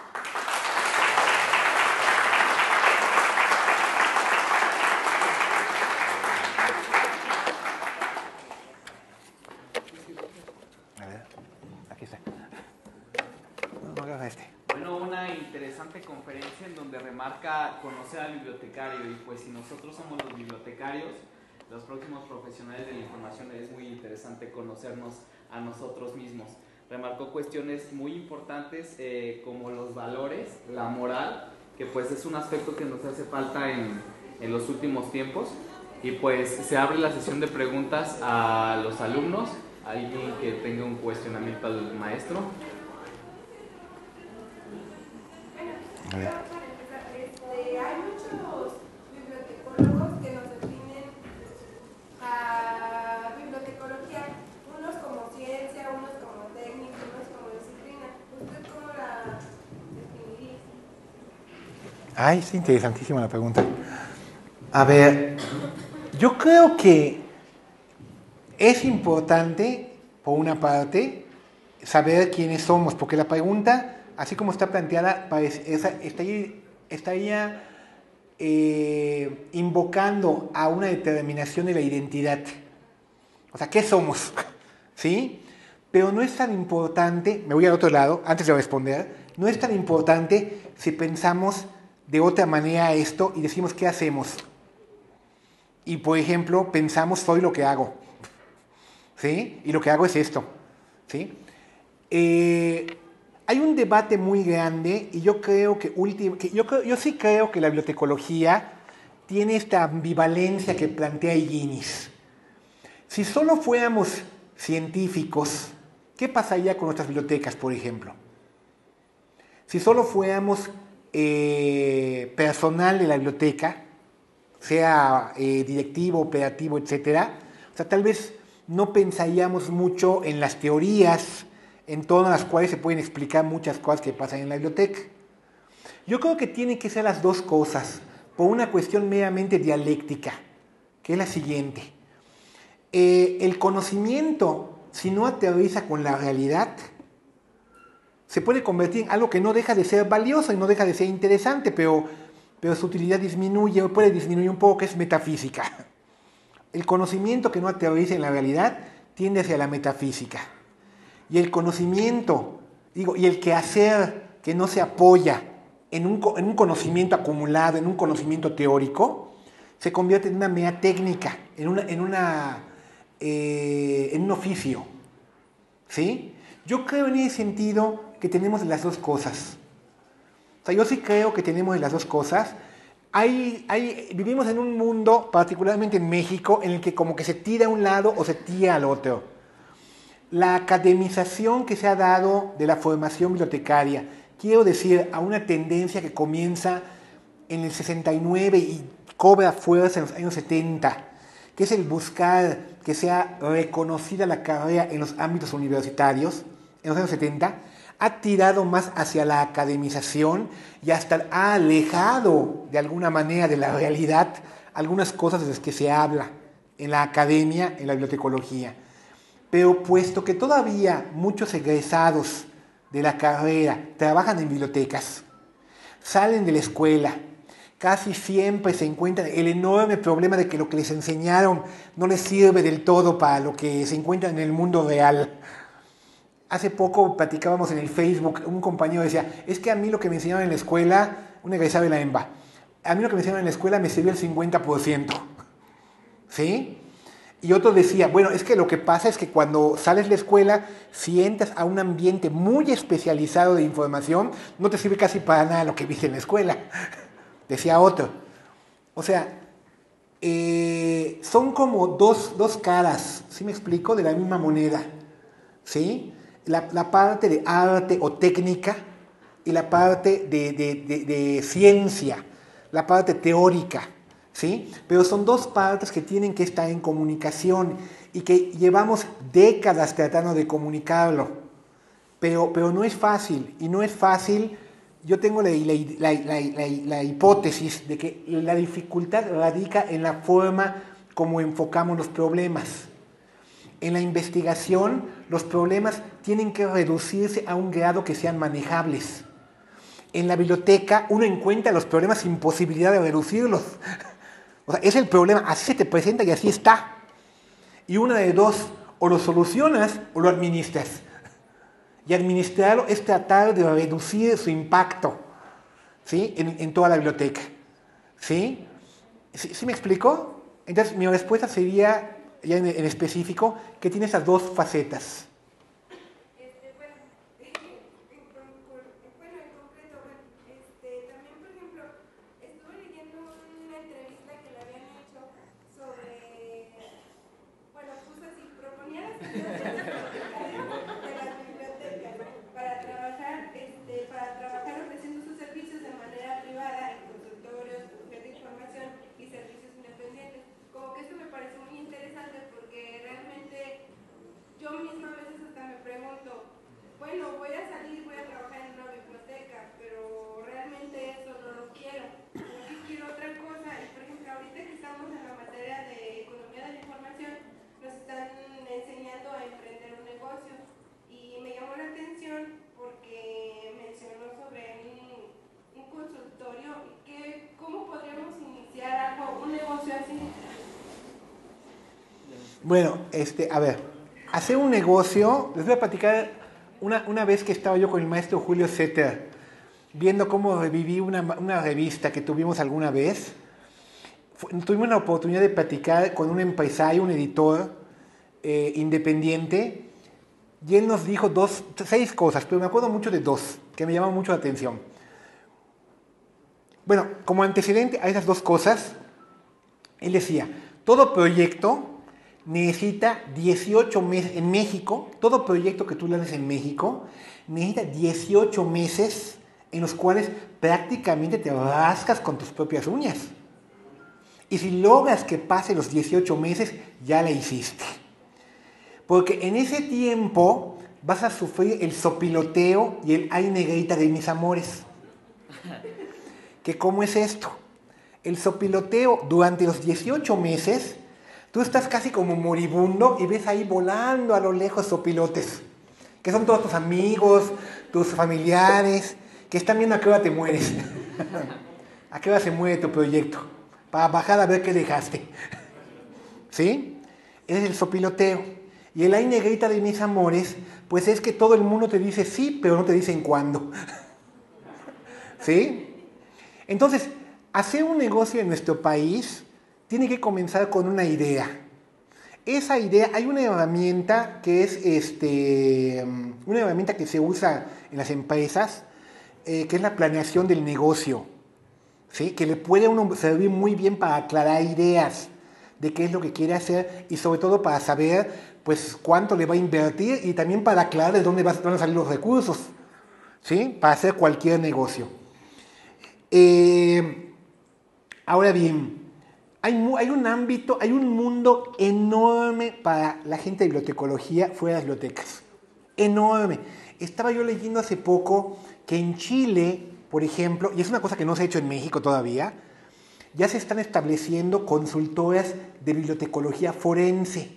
Bueno, una interesante conferencia en donde remarca conocer al bibliotecario, y pues si nosotros somos los bibliotecarios, los próximos profesionales de la información, es muy interesante conocernos a nosotros mismos. Remarcó cuestiones muy importantes como los valores, la moral, que pues es un aspecto que nos hace falta en los últimos tiempos, y pues se abre la sesión de preguntas a los alumnos, alguien que tenga un cuestionamiento al maestro. Para empezar, hay muchos bibliotecólogos que nos definen a bibliotecología, unos como ciencia, unos como técnica, unos como disciplina. ¿Usted cómo la definiría? Ay, es interesantísima la pregunta. A ver, yo creo que es importante, por una parte, saber quiénes somos, porque la pregunta, así como está planteada, estaría invocando a una determinación de la identidad. O sea, ¿qué somos? ¿Sí? Pero no es tan importante, me voy al otro lado, antes de responder, no es tan importante si pensamos de otra manera esto y decimos ¿qué hacemos? Y por ejemplo, pensamos soy lo que hago. ¿Sí? Y lo que hago es esto. ¿Sí? Hay un debate muy grande y yo creo que yo sí creo que la bibliotecología tiene esta ambivalencia que plantea Higuinis. Si solo fuéramos científicos, ¿qué pasaría con nuestras bibliotecas, por ejemplo? Si solo fuéramos personal de la biblioteca, sea directivo, operativo, etc., o sea, tal vez no pensaríamos mucho en las teorías en torno a las cuales se pueden explicar muchas cosas que pasan en la biblioteca. Yo creo que tiene que ser las dos cosas, por una cuestión meramente dialéctica, que es la siguiente. El conocimiento si no aterriza con la realidad, se puede convertir en algo que no deja de ser valioso y no deja de ser interesante, pero su utilidad disminuye o puede disminuir un poco, que es metafísica. El conocimiento que no aterriza en la realidad tiende hacia la metafísica. Y el conocimiento, y el quehacer que no se apoya en un conocimiento acumulado, en un conocimiento teórico, se convierte en una mera técnica, en un oficio. ¿Sí? Yo creo en ese sentido que tenemos las dos cosas. O sea, yo sí creo que tenemos las dos cosas. Vivimos en un mundo, particularmente en México, en el que como que se tira a un lado o se tira al otro. La academización que se ha dado de la formación bibliotecaria, quiero decir, a una tendencia que comienza en el 69 y cobra fuerza en los años 70, que es el buscar que sea reconocida la carrera en los ámbitos universitarios, en los años 70, ha tirado más hacia la academización y hasta ha alejado de alguna manera de la realidad algunas cosas de las que se habla en la academia, en la bibliotecología. Pero puesto que todavía muchos egresados de la carrera trabajan en bibliotecas, salen de la escuela, casi siempre se encuentran el enorme problema de que lo que les enseñaron no les sirve del todo para lo que se encuentran en el mundo real. Hace poco platicábamos en el Facebook, un compañero decía, es que a mí lo que me enseñaron en la escuela, un egresado de la EMBA, a mí lo que me enseñaron en la escuela me sirvió el 50%. ¿Sí? Y otro decía, bueno, es que lo que pasa es que cuando sales de la escuela, si entras a un ambiente muy especializado de información, no te sirve casi para nada lo que viste en la escuela. Decía otro. O sea, son como dos caras, ¿sí me explico? De la misma moneda. ¿Sí? La parte de arte o técnica y la parte de ciencia, la parte teórica. ¿Sí? Pero son dos partes que tienen que estar en comunicación y que llevamos décadas tratando de comunicarlo. Pero no es fácil, y no es fácil. Yo tengo la hipótesis de que la dificultad radica en la forma como enfocamos los problemas. En la investigación, los problemas tienen que reducirse a un grado que sean manejables. En la biblioteca, uno encuentra los problemas sin posibilidad de reducirlos. O sea, es el problema, así se te presenta y así está. Y una de dos, o lo solucionas o lo administras. Y administrarlo es tratar de reducir su impacto, ¿sí? en toda la biblioteca. ¿Sí? ¿Sí me explico? Entonces, mi respuesta sería, ya en específico, que tiene esas dos facetas. Bueno, a ver, hacer un negocio, les voy a platicar una vez que estaba yo con el maestro Julio Setter, viendo cómo reviví una revista que tuvimos alguna vez. Tuvimos la oportunidad de platicar con un empresario, un editor independiente, y él nos dijo 6 cosas, pero me acuerdo mucho de 2, que me llamaron mucho la atención. Bueno, como antecedente a esas 2 cosas, él decía, todo proyecto necesita 18 meses en México, todo proyecto que tú lances en México necesita 18 meses en los cuales prácticamente te rascas con tus propias uñas. Y si logras que pase los 18 meses, ya la hiciste. Porque en ese tiempo vas a sufrir el sopiloteo y el ay negrita de mis amores. ¿Que cómo es esto? El sopiloteo durante los 18 meses, Tú estás casi como moribundo y ves ahí volando a lo lejos sopilotes, que son todos tus amigos, tus familiares, que están viendo a qué hora te mueres, a qué hora se muere tu proyecto, para bajar a ver qué dejaste. ¿Sí? Es el sopiloteo. Y el ay negrita de mis amores, pues es que todo el mundo te dice sí, pero no te dicen cuándo. ¿Sí? Entonces, hacer un negocio en nuestro país tiene que comenzar con una idea. Esa idea, hay una herramienta que es una herramienta que se usa en las empresas, que es la planeación del negocio, ¿sí? Que le puede a uno servir muy bien para aclarar ideas de qué es lo que quiere hacer y sobre todo para saber pues cuánto le va a invertir y también para aclarar de dónde van a salir los recursos, ¿sí? Para hacer cualquier negocio. Ahora bien, hay un ámbito, hay un mundo enorme para la gente de bibliotecología fuera de las bibliotecas. Enorme. Estaba yo leyendo hace poco que en Chile, por ejemplo, y es una cosa que no se ha hecho en México todavía, ya se están estableciendo consultoras de bibliotecología forense.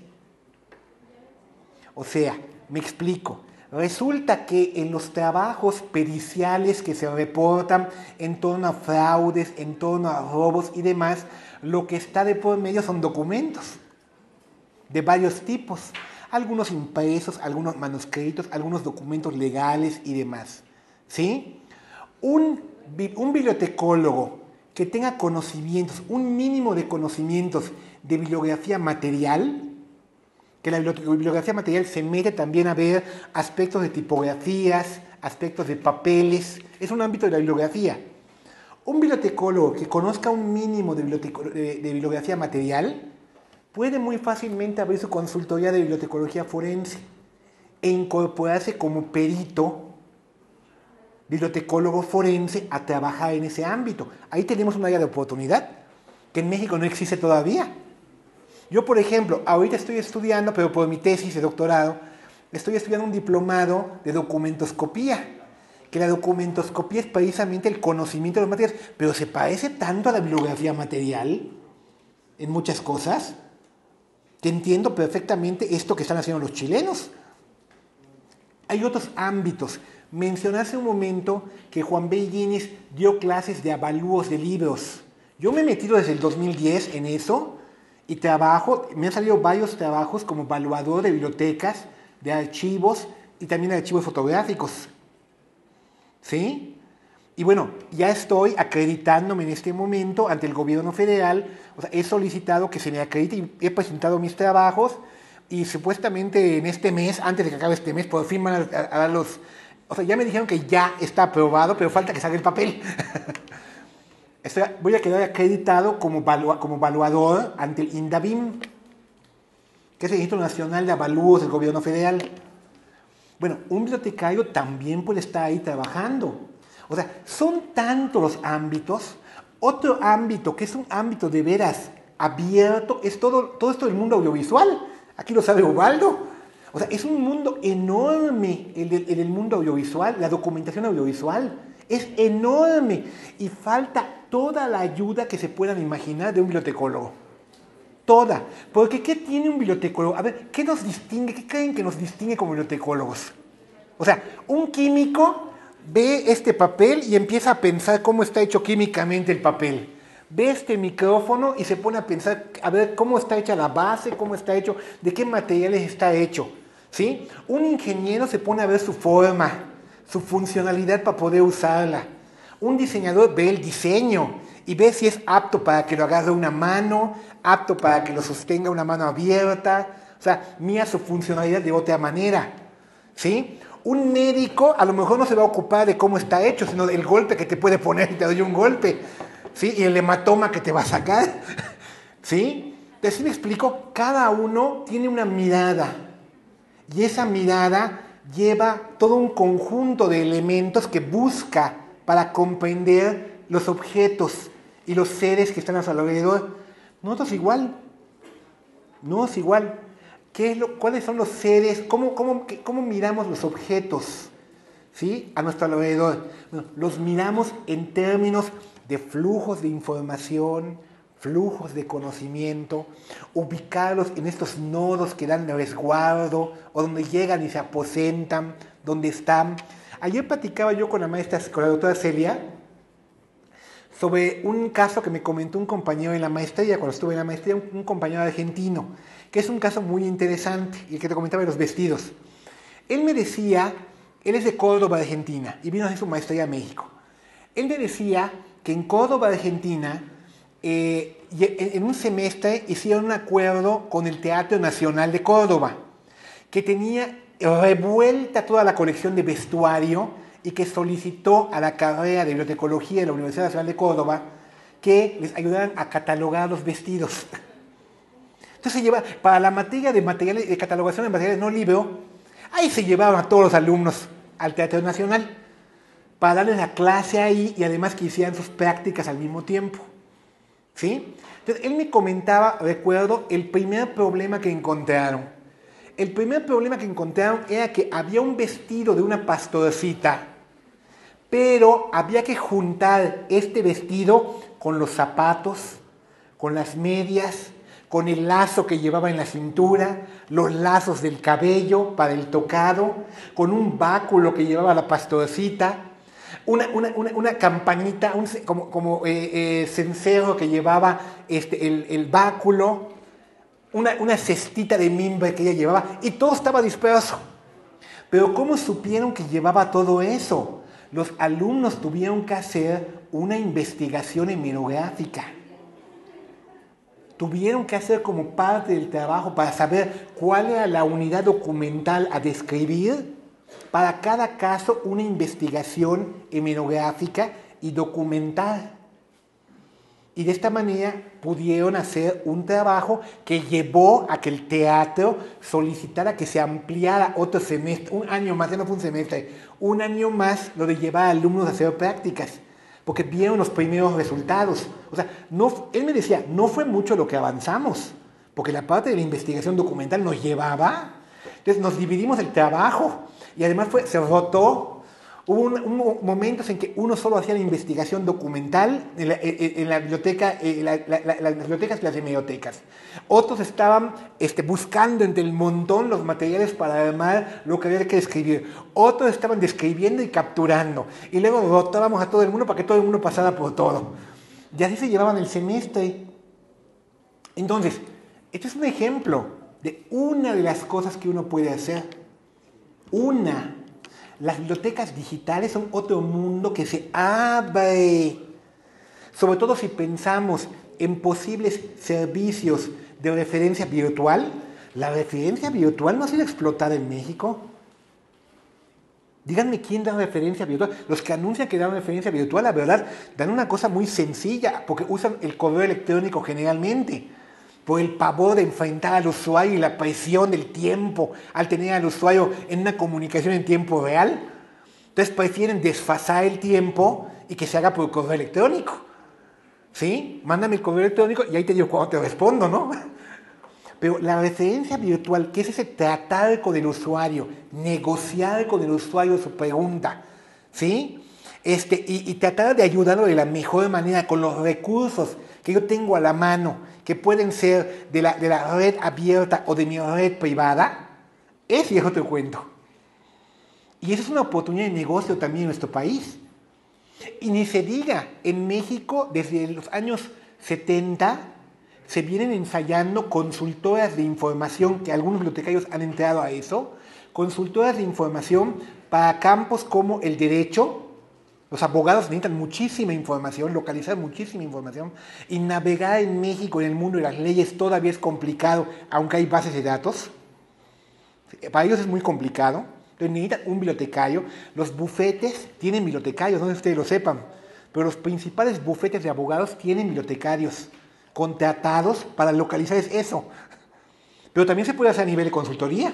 O sea, me explico. Resulta que en los trabajos periciales que se reportan en torno a fraudes, en torno a robos y demás, lo que está de por medio son documentos de varios tipos. Algunos impresos, algunos manuscritos, algunos documentos legales y demás. ¿Sí? Un bibliotecólogo que tenga conocimientos, un mínimo de conocimientos de bibliografía material, que la bibliografía material se mete también a ver aspectos de tipografías, aspectos de papeles, es un ámbito de la bibliografía. Un bibliotecólogo que conozca un mínimo de bibliografía material puede muy fácilmente abrir su consultoría de bibliotecología forense e incorporarse como perito bibliotecólogo forense a trabajar en ese ámbito. Ahí tenemos un área de oportunidad que en México no existe todavía. Yo, por ejemplo, ahorita estoy estudiando, pero por mi tesis de doctorado, estoy estudiando un diplomado de documentoscopía, que la documentoscopía es precisamente el conocimiento de los materiales, pero se parece tanto a la bibliografía material en muchas cosas, que entiendo perfectamente esto que están haciendo los chilenos. Hay otros ámbitos. Mencioné hace un momento que Juan B. Guinness dio clases de avalúos de libros. Yo me he metido desde el 2010 en eso y trabajo, me han salido varios trabajos como evaluador de bibliotecas, de archivos y también de archivos fotográficos. ¿Sí? Y bueno, ya estoy acreditándome en este momento ante el gobierno federal. O sea, he solicitado que se me acredite y he presentado mis trabajos y supuestamente en este mes, antes de que acabe este mes, por fin van a dar los... O sea, ya me dijeron que ya está aprobado, pero falta que salga el papel. Voy a quedar acreditado como evaluador ante el INDABIM, que es el Instituto Nacional de Avalúos del Gobierno Federal. Bueno, un bibliotecario también puede estar ahí trabajando. O sea, son tantos los ámbitos. Otro ámbito, que es un ámbito de veras abierto, es todo esto del mundo audiovisual. Aquí lo sabe Ubaldo. O sea, es un mundo enorme el mundo audiovisual, la documentación audiovisual. Es enorme y falta toda la ayuda que se puedan imaginar de un bibliotecólogo. Toda. Porque ¿qué tiene un bibliotecólogo? A ver, ¿qué nos distingue? ¿Qué creen que nos distingue como bibliotecólogos? O sea, un químico ve este papel y empieza a pensar cómo está hecho químicamente el papel. Ve este micrófono y se pone a pensar, a ver cómo está hecha la base, cómo está hecho, de qué materiales está hecho. ¿Sí? Un ingeniero se pone a ver su forma, su funcionalidad para poder usarla. Un diseñador ve el diseño y ve si es apto para que lo agarre una mano, apto para que lo sostenga una mano abierta. O sea, mira su funcionalidad de otra manera. ¿Sí? Un médico a lo mejor no se va a ocupar de cómo está hecho, sino del golpe que te puede poner y te doy un golpe. ¿Sí? Y el hematoma que te va a sacar. ¿Sí? Entonces, ¿sí me explico? Cada uno tiene una mirada. Y esa mirada lleva todo un conjunto de elementos que busca para comprender los objetos y los seres que están a su alrededor. Nosotros igual. ¿Cuáles son los seres? ¿Cómo miramos los objetos? ¿Sí? A nuestro alrededor. Bueno, los miramos en términos de flujos de información, flujos de conocimiento, ubicarlos en estos nodos que dan resguardo o donde llegan y se aposentan, donde están. Ayer platicaba yo con la doctora Celia, sobre un caso que me comentó un compañero en la maestría, cuando estuve en la maestría, un compañero argentino, que es un caso muy interesante, y que te comentaba de los vestidos. Él me decía, él es de Córdoba, Argentina, y vino a hacer su maestría a México. Él me decía que en Córdoba, Argentina, en un semestre hicieron un acuerdo con el Teatro Nacional de Córdoba, que tenía revuelta toda la colección de vestuario y que solicitó a la carrera de bibliotecología de la Universidad Nacional de Córdoba que les ayudaran a catalogar los vestidos. Entonces se lleva, para la materia de catalogación de materiales no libro, ahí se llevaban a todos los alumnos al Teatro Nacional para darles la clase ahí y además que hicieran sus prácticas al mismo tiempo. ¿Sí? Entonces él me comentaba, recuerdo, el primer problema que encontraron. El primer problema que encontraron era que había un vestido de una pastorcita, pero había que juntar este vestido con los zapatos, con las medias, con el lazo que llevaba en la cintura, los lazos del cabello para el tocado, con un báculo que llevaba la pastorcita, una campanita, como cencerro que llevaba el báculo, una cestita de mimbre que ella llevaba, y todo estaba disperso. Pero ¿cómo supieron que llevaba todo eso? Los alumnos tuvieron que hacer una investigación hemerográfica. Tuvieron que hacer como parte del trabajo para saber cuál era la unidad documental a describir, para cada caso una investigación hemerográfica y documental. Y de esta manera pudieron hacer un trabajo que llevó a que el teatro solicitara que se ampliara otro semestre, un año más, ya no fue un semestre, un año más lo de llevar a alumnos a hacer prácticas, porque vieron los primeros resultados. O sea, él me decía, no fue mucho lo que avanzamos, porque la parte de la investigación documental nos llevaba, entonces nos dividimos el trabajo y además se rotó. Hubo momentos en que uno solo hacía la investigación documental en la biblioteca, las bibliotecas y las hemerotecas. Otros estaban buscando entre el montón los materiales para armar lo que había que escribir. Otros estaban describiendo y capturando. Y luego rotábamos a todo el mundo para que todo el mundo pasara por todo. Y así se llevaban el semestre. Entonces, este es un ejemplo de una de las cosas que uno puede hacer. Las bibliotecas digitales son otro mundo que se abre, sobre todo si pensamos en posibles servicios de referencia virtual. La referencia virtual no ha sido explotada en México. Díganme quién da referencia virtual. Los que anuncian que dan referencia virtual, la verdad, dan una cosa muy sencilla, porque usan el correo electrónico generalmente, por el pavor de enfrentar al usuario y la presión del tiempo al tener al usuario en una comunicación en tiempo real. Entonces prefieren desfasar el tiempo y que se haga por correo electrónico. ¿Sí? Mándame el correo electrónico y ahí te digo cuando te respondo, ¿no? Pero la referencia virtual, que es ese tratar con el usuario, negociar con el usuario su pregunta, ¿sí? Y tratar de ayudarlo de la mejor manera con los recursos que yo tengo a la mano, que pueden ser de la red abierta o de mi red privada, ese es otro cuento. Y esa es una oportunidad de negocio también en nuestro país. Y ni se diga, en México desde los años 70 se vienen ensayando consultoras de información, que algunos bibliotecarios han entrado a eso, consultoras de información para campos como el derecho. Los abogados necesitan muchísima información, localizar muchísima información, y navegar en México, en el mundo de las leyes, todavía es complicado, aunque hay bases de datos. Para ellos es muy complicado. Entonces necesitan un bibliotecario. Los bufetes tienen bibliotecarios, no sé si ustedes lo sepan, pero los principales bufetes de abogados tienen bibliotecarios contratados para localizar eso. Pero también se puede hacer a nivel de consultoría.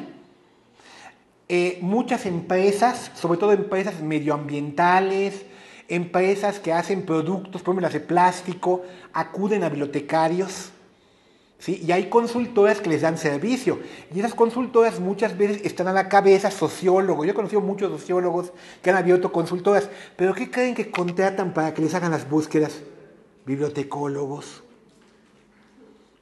Muchas empresas, sobre todo empresas medioambientales, empresas que hacen productos, por ejemplo las de plástico, acuden a bibliotecarios, ¿sí? Y hay consultoras que les dan servicio. Y esas consultoras muchas veces están a la cabeza sociólogos. Yo he conocido muchos sociólogos que han abierto consultoras, pero ¿qué creen que contratan para que les hagan las búsquedas? Bibliotecólogos.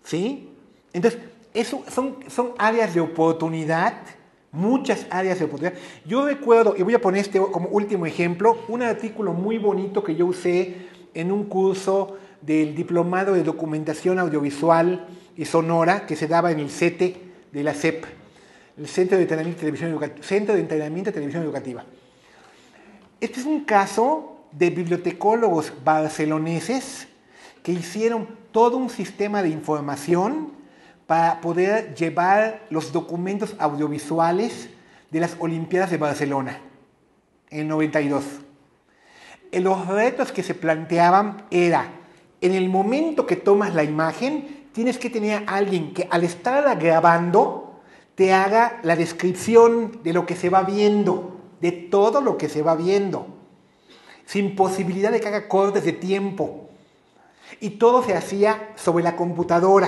¿Sí? Entonces, eso son áreas de oportunidad, muchas áreas de oportunidad. Yo recuerdo, y voy a poner este como último ejemplo, un artículo muy bonito que yo usé en un curso del Diplomado de Documentación Audiovisual y Sonora que se daba en el CETE de la CEP, el Centro de Entrenamiento de Televisión Educativa. Este es un caso de bibliotecólogos barceloneses que hicieron todo un sistema de información para poder llevar los documentos audiovisuales de las Olimpiadas de Barcelona en el 92. Los retos que se planteaban era, en el momento que tomas la imagen, tienes que tener a alguien que al estarla grabando te haga la descripción de lo que se va viendo, de todo lo que se va viendo, sin posibilidad de que haga cortes de tiempo. Y todo se hacía sobre la computadora.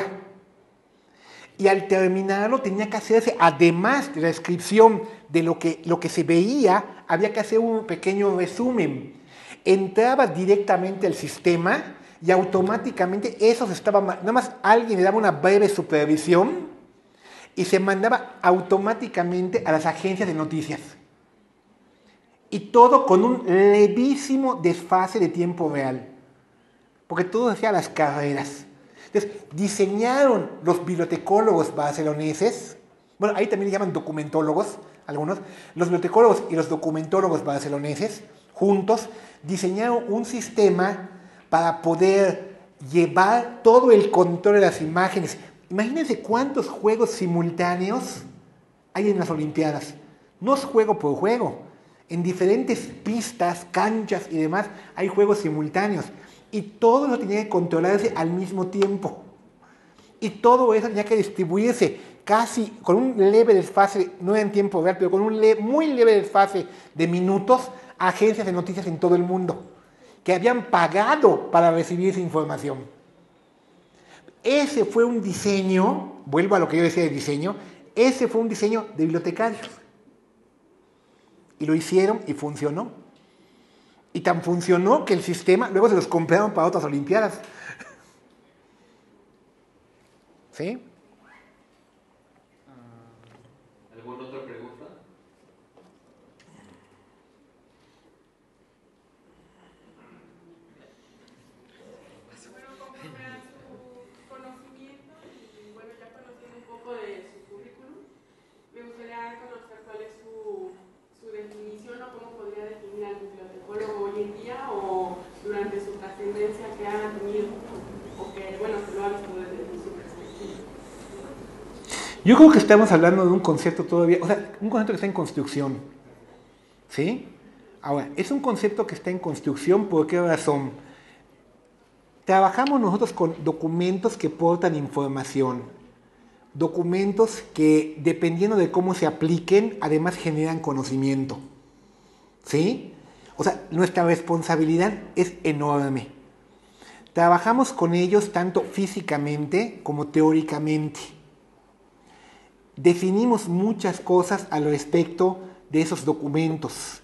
Y al terminarlo tenía que hacerse, además de la descripción de lo que se veía, había que hacer un pequeño resumen. Entraba directamente al sistema y automáticamente eso se estaba... Nada más alguien le daba una breve supervisión y se mandaba automáticamente a las agencias de noticias. Y todo con un levísimo desfase de tiempo real. Porque todo hacía las carreras. Entonces, diseñaron los bibliotecólogos barceloneses, bueno, ahí también le llaman documentólogos, algunos, los bibliotecólogos y los documentólogos barceloneses, juntos, diseñaron un sistema para poder llevar todo el control de las imágenes. Imagínense cuántos juegos simultáneos hay en las Olimpiadas. No es juego por juego. En diferentes pistas, canchas y demás, hay juegos simultáneos. Y todo eso tenía que controlarse al mismo tiempo. Y todo eso tenía que distribuirse casi con un leve desfase, no en tiempo real, pero con un muy leve desfase de minutos a agencias de noticias en todo el mundo, que habían pagado para recibir esa información. Ese fue un diseño, vuelvo a lo que yo decía de diseño, ese fue un diseño de bibliotecarios. Y lo hicieron y funcionó. Y tan funcionó que el sistema, luego se los compraron para otras Olimpiadas. ¿Sí? ¿Alguna otra pregunta? Bueno, conforme a su conocimiento y bueno, ya conociendo un poco de su currículum, me gustaría conocer cuál es su definición o cómo podría definir al bibliotecólogo hoy en día o durante su trascendencia que ha tenido o que, bueno, que lo ha visto desde su perspectiva. Yo creo que estamos hablando de un concepto todavía, o sea, un concepto que está en construcción. ¿Sí? Ahora, es un concepto que está en construcción, ¿por qué razón? Trabajamos nosotros con documentos que portan información. Documentos que, dependiendo de cómo se apliquen, además generan conocimiento. ¿Sí? O sea, nuestra responsabilidad es enorme. Trabajamos con ellos tanto físicamente como teóricamente. Definimos muchas cosas al respecto de esos documentos.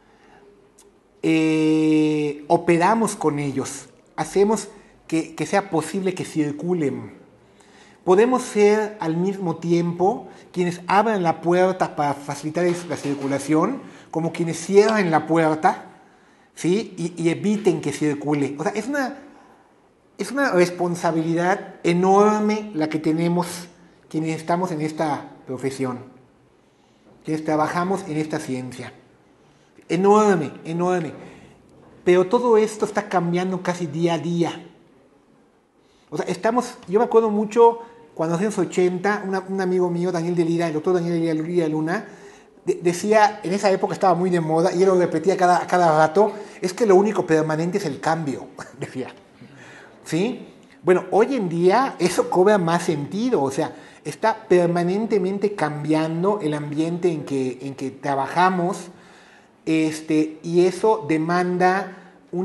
Operamos con ellos. Hacemos que sea posible que circulen. Podemos ser al mismo tiempo quienes abran la puerta para facilitar la circulación, como quienes cierran la puerta, ¿sí? y eviten que circule. O sea, es una responsabilidad enorme la que tenemos quienes estamos en esta profesión, quienes trabajamos en esta ciencia. Enorme, enorme. Pero todo esto está cambiando casi día a día. O sea, yo me acuerdo mucho cuando en los 80, un amigo mío, Daniel de Lira, el doctor Daniel de Lira Luna, decía, en esa época estaba muy de moda, y él lo repetía cada rato, es que lo único permanente es el cambio, decía. ¿Sí? Bueno, hoy en día eso cobra más sentido, o sea, está permanentemente cambiando el ambiente en que trabajamos, y eso demanda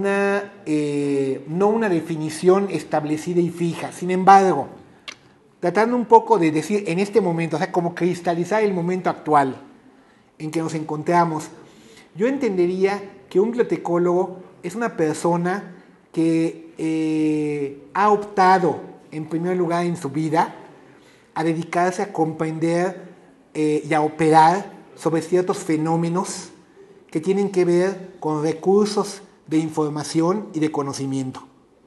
no una definición establecida y fija. Sin embargo, tratando un poco de decir en este momento, o sea, como cristalizar el momento actual en que nos encontramos, yo entendería que un bibliotecólogo es una persona que ha optado en primer lugar en su vida, a dedicarse a comprender y a operar sobre ciertos fenómenos que tienen que ver con recursos de información y de conocimiento.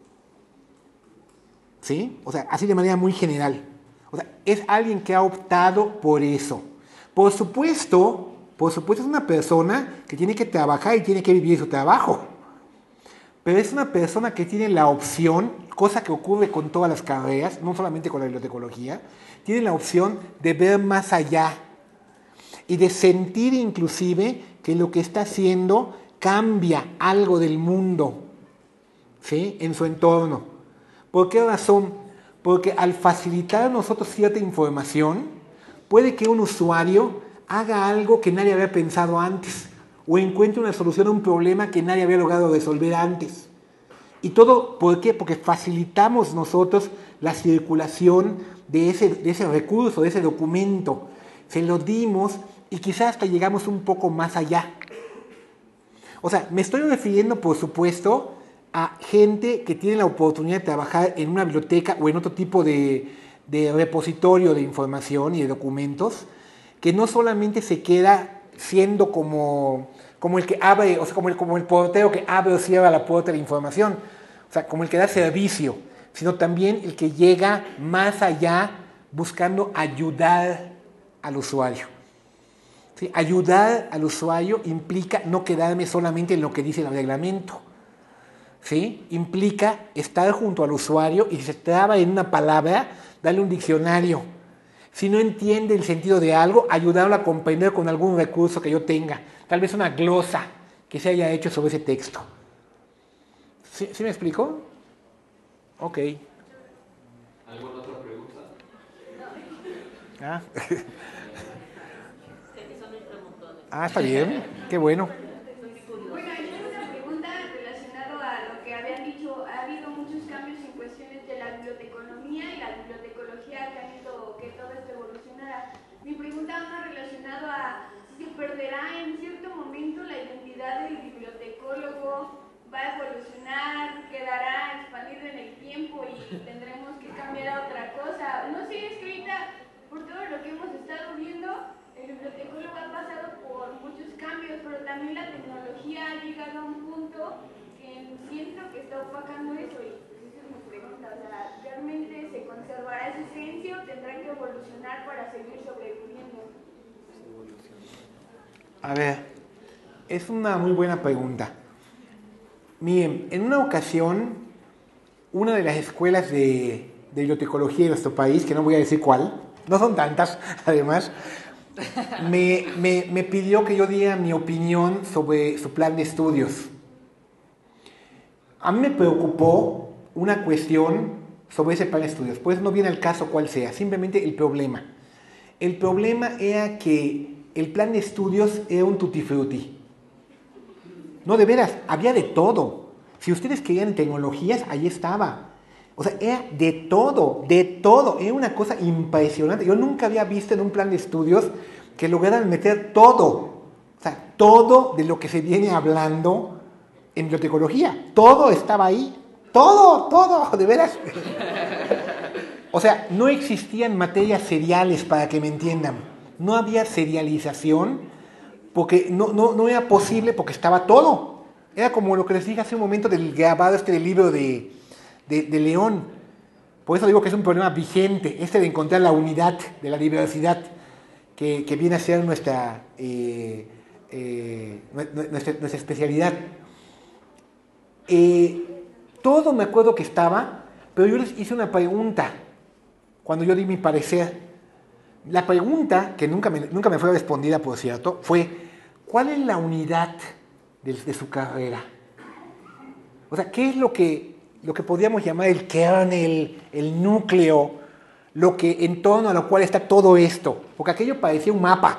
¿Sí? O sea, así de manera muy general. O sea, es alguien que ha optado por eso. Por supuesto, es una persona que tiene que trabajar y tiene que vivir su trabajo. Pero es una persona que tiene la opción, cosa que ocurre con todas las carreras, no solamente con la bibliotecología, tiene la opción de ver más allá y de sentir inclusive que lo que está haciendo cambia algo del mundo, ¿sí?, en su entorno. ¿Por qué razón? Porque al facilitar a nosotros cierta información, puede que un usuario haga algo que nadie había pensado antes, o encuentre una solución a un problema que nadie había logrado resolver antes. ¿Y todo por qué? Porque facilitamos nosotros la circulación de ese recurso, de ese documento. Se lo dimos y quizás hasta llegamos un poco más allá. O sea, me estoy refiriendo, por supuesto, a gente que tiene la oportunidad de trabajar en una biblioteca o en otro tipo de repositorio de información y de documentos, que no solamente se queda siendo como el que abre, o sea, como el portero que abre o cierra la puerta de la información, o sea, como el que da servicio, sino también el que llega más allá buscando ayudar al usuario. ¿Sí? Ayudar al usuario implica no quedarme solamente en lo que dice el reglamento. ¿Sí? Implica estar junto al usuario y si se traba en una palabra, darle un diccionario. Si no entiende el sentido de algo, ayudarlo a comprender con algún recurso que yo tenga. Tal vez una glosa que se haya hecho sobre ese texto. ¿Sí me explico? Ok. ¿Alguna otra pregunta? Ah. Está bien. Qué bueno. Bueno, yo tengo una pregunta relacionada a lo que habían dicho. Ha habido muchos cambios en cuestiones de la biblioteconomía y la bibliotecología que han hecho que todo esto evolucionara. Mi pregunta va relacionado a si se perderá en cierto momento la identidad del bibliotecólogo, va a evolucionar, quedará expandido en el tiempo y tendremos que cambiar a otra cosa. No sé, es que ahorita, por todo lo que hemos estado viendo, el bibliotecólogo ha pasado por muchos cambios, pero también la tecnología ha llegado a un punto que siento que está opacando eso y esa es mi pregunta. O sea, ¿realmente se conservará esa esencia o tendrán que evolucionar para seguir sobreviviendo? A ver, es una muy buena pregunta. Miren, en una ocasión, una de las escuelas de bibliotecología de nuestro país, que no voy a decir cuál, no son tantas además, me pidió que yo diera mi opinión sobre su plan de estudios. A mí me preocupó una cuestión sobre ese plan de estudios, pues no viene al caso cuál sea, simplemente el problema. El problema era que el plan de estudios era un tutti frutti. No, de veras, había de todo. Si ustedes querían en tecnologías, ahí estaba. O sea, era de todo. Era una cosa impresionante. Yo nunca había visto en un plan de estudios que lograran meter todo. O sea, todo de lo que se viene hablando en bibliotecología. Todo estaba ahí. Todo, de veras. O sea, no existían materias seriales, para que me entiendan. No había serialización, porque no era posible, porque estaba todo. Era como lo que les dije hace un momento del grabado del libro de León. Por eso digo que es un problema vigente, de encontrar la unidad de la diversidad, que viene a ser nuestra especialidad. Todo me acuerdo que estaba, pero yo les hice una pregunta cuando yo di mi parecer. La pregunta, que nunca me fue respondida, por cierto, fue: ¿cuál es la unidad de su carrera? O sea, ¿qué es lo que podríamos llamar el kernel, el núcleo, lo que en torno a lo cual está todo esto? Porque aquello parecía un mapa.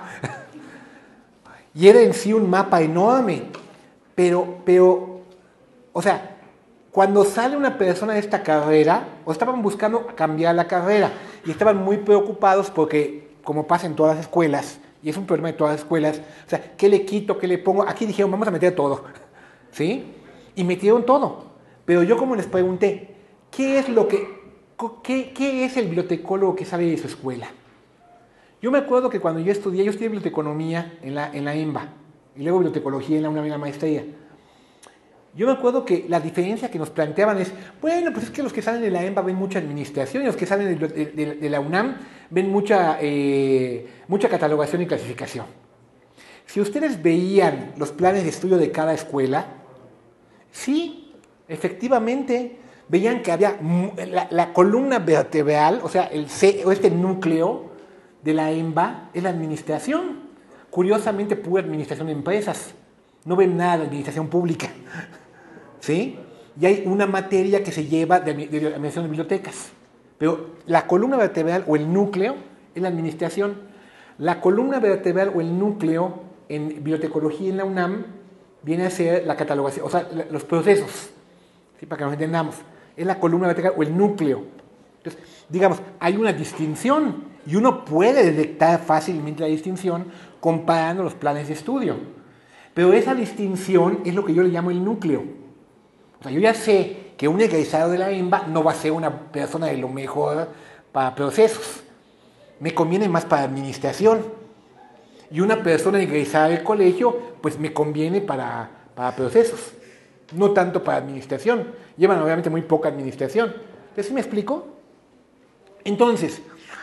Y era en sí un mapa enorme. Pero, o sea, cuando sale una persona de esta carrera, o estaban buscando cambiar la carrera, y estaban muy preocupados porque, como pasa en todas las escuelas, y es un problema de todas las escuelas, o sea, ¿qué le quito, qué le pongo? Aquí dijeron, vamos a meter todo, ¿sí? Y metieron todo. Pero yo como les pregunté, ¿qué es lo que ¿Qué es el bibliotecólogo que sale de su escuela? Yo me acuerdo que cuando yo estudié biblioteconomía en la EMBA y luego bibliotecología en la maestría. Yo me acuerdo que la diferencia que nos planteaban es, bueno, pues es que los que salen de la EMBA ven mucha administración y los que salen de la UNAM ven mucha catalogación y clasificación. Si ustedes veían los planes de estudio de cada escuela, sí, efectivamente, veían que había la columna vertebral, o sea, este núcleo de la EMBA es la administración. Curiosamente, pura administración de empresas. No ven nada de administración pública. ¿Sí? Y hay una materia que se lleva de administración de bibliotecas. Pero la columna vertebral o el núcleo es la administración. La columna vertebral o el núcleo en bibliotecología en la UNAM viene a ser la catalogación, o sea, los procesos. ¿Sí? Para que nos entendamos. Es la columna vertebral o el núcleo. Entonces, digamos, hay una distinción y uno puede detectar fácilmente la distinción comparando los planes de estudio. Pero esa distinción es lo que yo le llamo el núcleo. O sea, yo ya sé que un egresado de la EMBA no va a ser una persona de lo mejor para procesos. Me conviene más para administración. Y una persona egresada del colegio, pues me conviene para procesos. No tanto para administración. Llevan obviamente muy poca administración. ¿Entonces, ¿sí me explico? Entonces,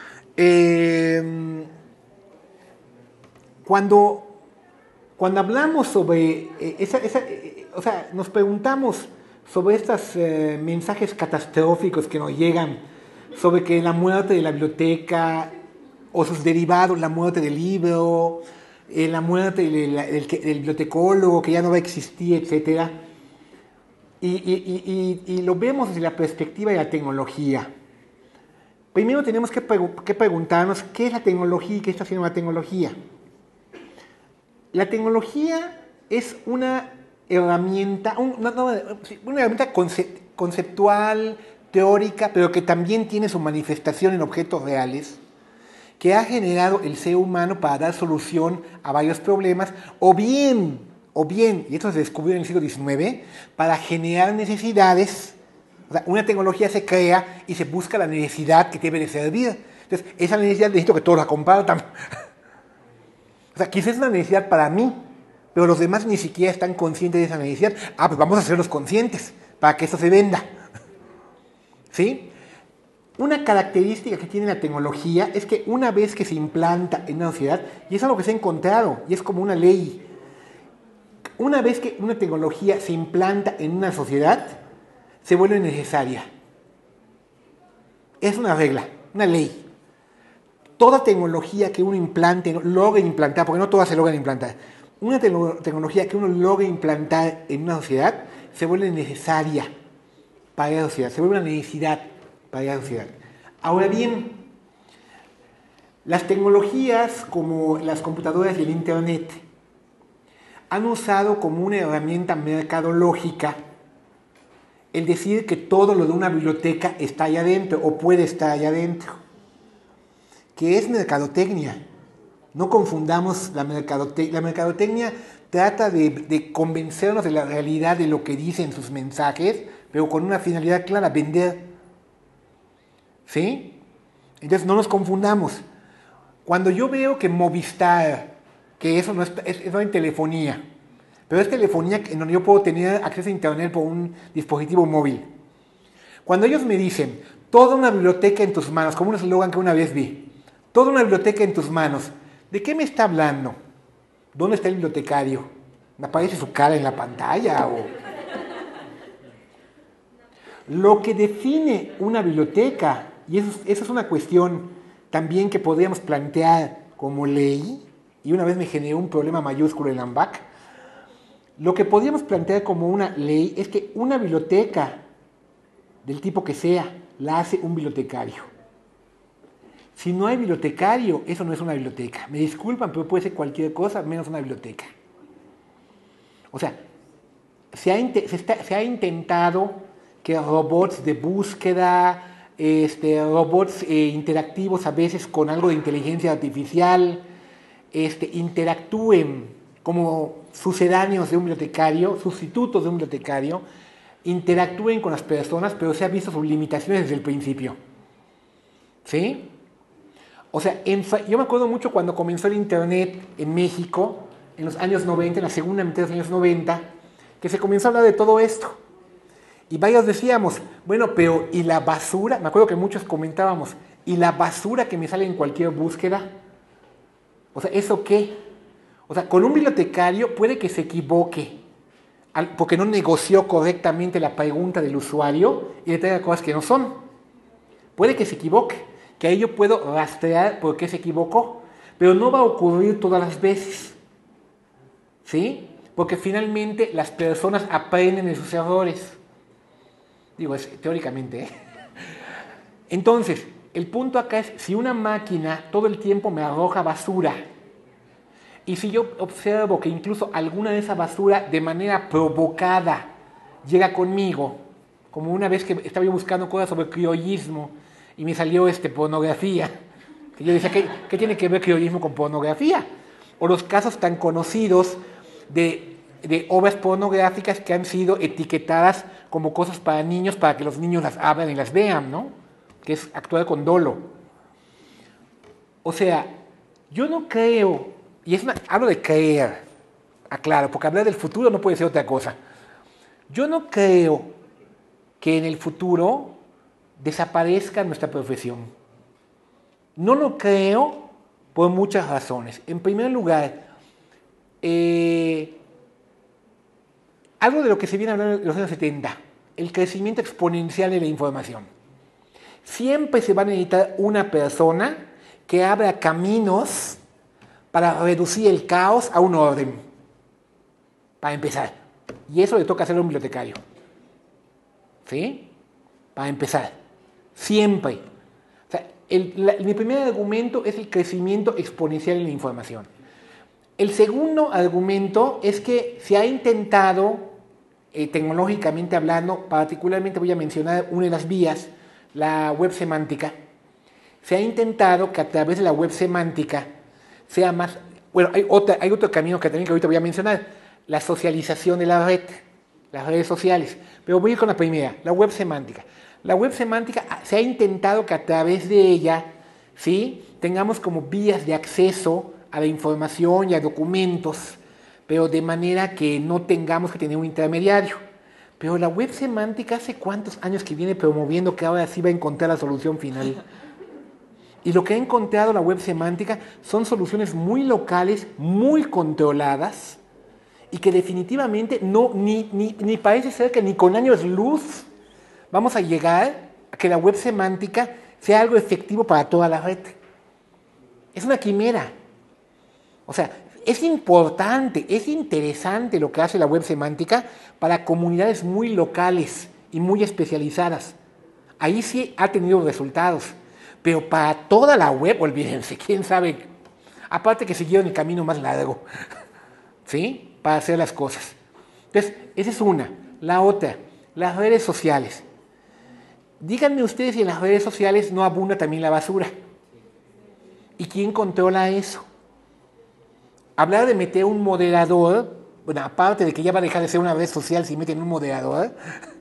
cuando hablamos sobre o sea, nos preguntamos sobre estos mensajes catastróficos que nos llegan, sobre que la muerte de la biblioteca o sus derivados, la muerte del libro, la muerte del bibliotecólogo que ya no va a existir, etc. Y lo vemos desde la perspectiva de la tecnología. Primero tenemos que preguntarnos qué es la tecnología y qué está haciendo la tecnología. La tecnología es una herramienta, una herramienta conceptual, teórica, pero que también tiene su manifestación en objetos reales, que ha generado el ser humano para dar solución a varios problemas, o bien, y esto se descubrió en el siglo XIX, para generar necesidades. O sea, una tecnología se crea y se busca la necesidad que debe de servir. Entonces, esa necesidad necesito que todos la compartan. O sea, quizás es una necesidad para mí, pero los demás ni siquiera están conscientes de esa necesidad. Pues vamos a hacerlos conscientes para que eso se venda. ¿Sí? Una característica que tiene la tecnología es que una vez que se implanta en una sociedad, y es algo que se ha encontrado, y es como una ley, una vez que una tecnología se implanta en una sociedad, se vuelve necesaria. Es una regla, una ley. Toda tecnología que uno logre implantar, porque no todas se logran implantar, una tecnología que uno logre implantar en una sociedad se vuelve necesaria para la sociedad, se vuelve una necesidad para la sociedad. Ahora bien, las tecnologías como las computadoras y el Internet han usado como una herramienta mercadológica el decir que todo lo de una biblioteca está allá adentro o puede estar allá adentro, que es mercadotecnia. No confundamos la mercadotecnia. La mercadotecnia trata de convencernos de la realidad de lo que dicen sus mensajes, pero con una finalidad clara, vender. ¿Sí? Entonces no nos confundamos. Cuando yo veo que Movistar, que eso no es en telefonía, pero es telefonía en donde yo puedo tener acceso a internet por un dispositivo móvil. Cuando ellos me dicen, toda una biblioteca en tus manos, como un eslogan que una vez vi, toda una biblioteca en tus manos, ¿de qué me está hablando? ¿Dónde está el bibliotecario? ¿Me aparece su cara en la pantalla? Lo que define una biblioteca, y esa es una cuestión también que podríamos plantear como ley, y una vez me generó un problema mayúsculo en AMBAC, lo que podríamos plantear como una ley es que una biblioteca, del tipo que sea, la hace un bibliotecario. Si no hay bibliotecario, eso no es una biblioteca. Me disculpan, pero puede ser cualquier cosa menos una biblioteca. O sea, se ha intentado que robots de búsqueda, robots interactivos a veces con algo de inteligencia artificial, interactúen como sucedáneos de un bibliotecario, sustitutos de un bibliotecario, interactúen con las personas, pero se ha visto sus limitaciones desde el principio. ¿Sí? O sea, yo me acuerdo mucho cuando comenzó el Internet en México, en los años 90, en la segunda mitad de los años 90, que se comenzó a hablar de todo esto. Y varios decíamos, bueno, pero ¿y la basura? Me acuerdo que muchos comentábamos, ¿y la basura que me sale en cualquier búsqueda? O sea, ¿eso qué? O sea, con un bibliotecario puede que se equivoque, porque no negoció correctamente la pregunta del usuario y le traiga cosas que no son. Puede que se equivoque, que ahí yo puedo rastrear por qué se equivocó, pero no va a ocurrir todas las veces. ¿Sí? Porque finalmente las personas aprenden de sus errores. Digo, teóricamente, ¿eh? Entonces, el punto acá es, si una máquina todo el tiempo me arroja basura, y si yo observo que incluso alguna de esa basura de manera provocada llega conmigo, como una vez que estaba yo buscando cosas sobre criollismo y me salió pornografía, que yo decía, ¿qué tiene que ver criollismo con pornografía? O los casos tan conocidos de obras pornográficas que han sido etiquetadas como cosas para niños, para que los niños las abran y las vean, ¿no? Que es actuar con dolo. O sea, yo no creo, y hablo de creer, aclaro, porque hablar del futuro no puede ser otra cosa. Yo no creo que en el futuro desaparezca nuestra profesión. No lo creo por muchas razones. En primer lugar, algo de lo que se viene hablando en los años 70, el crecimiento exponencial de la información. Siempre se va a necesitar una persona que abra caminos para reducir el caos a un orden, para empezar. Y eso le toca hacerlo a un bibliotecario. ¿Sí? Para empezar. Siempre. O sea, mi primer argumento es el crecimiento exponencial en la información. El segundo argumento es que se ha intentado, tecnológicamente hablando, particularmente voy a mencionar una de las vías, la web semántica. Se ha intentado que a través de la web semántica sea más... Bueno, hay otro camino que ahorita voy a mencionar, la socialización de la red, las redes sociales. Pero voy a ir con la primera, la web semántica. La web semántica se ha intentado que a través de ella, ¿sí?, tengamos como vías de acceso a la información y a documentos, pero de manera que no tengamos que tener un intermediario. Pero la web semántica, ¿hace cuántos años que viene promoviendo que ahora sí va a encontrar la solución final? Y lo que ha encontrado la web semántica son soluciones muy locales, muy controladas, y que definitivamente ni parece ser que ni con años luz vamos a llegar a que la web semántica sea algo efectivo para toda la red. Es una quimera. O sea, es importante, es interesante lo que hace la web semántica para comunidades muy locales y muy especializadas. Ahí sí ha tenido resultados. Pero para toda la web, olvídense, quién sabe. Aparte que siguieron el camino más largo, ¿sí?, para hacer las cosas. Entonces, esa es una. La otra, las redes sociales. Díganme ustedes si en las redes sociales no abunda también la basura. ¿Y quién controla eso? Hablar de meter un moderador, bueno, aparte de que ya va a dejar de ser una red social si meten un moderador,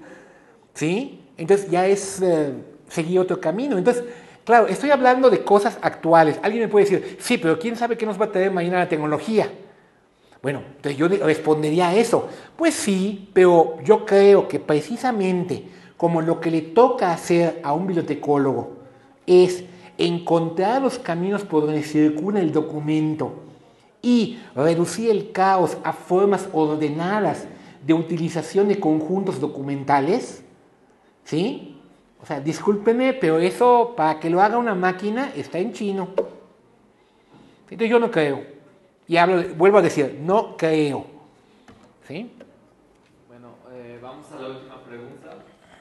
¿sí? Entonces ya es seguir otro camino. Entonces, claro, estoy hablando de cosas actuales. Alguien me puede decir, sí, pero ¿quién sabe qué nos va a traer mañana la tecnología? Bueno, entonces yo respondería a eso. Pues sí, pero yo creo que precisamente como lo que le toca hacer a un bibliotecólogo es encontrar los caminos por donde circula el documento y reducir el caos a formas ordenadas de utilización de conjuntos documentales, ¿sí? O sea, discúlpenme, pero eso para que lo haga una máquina está en chino. Entonces yo no creo. Y vuelvo a decir, no creo. ¿Sí? Bueno, vamos a la última pregunta.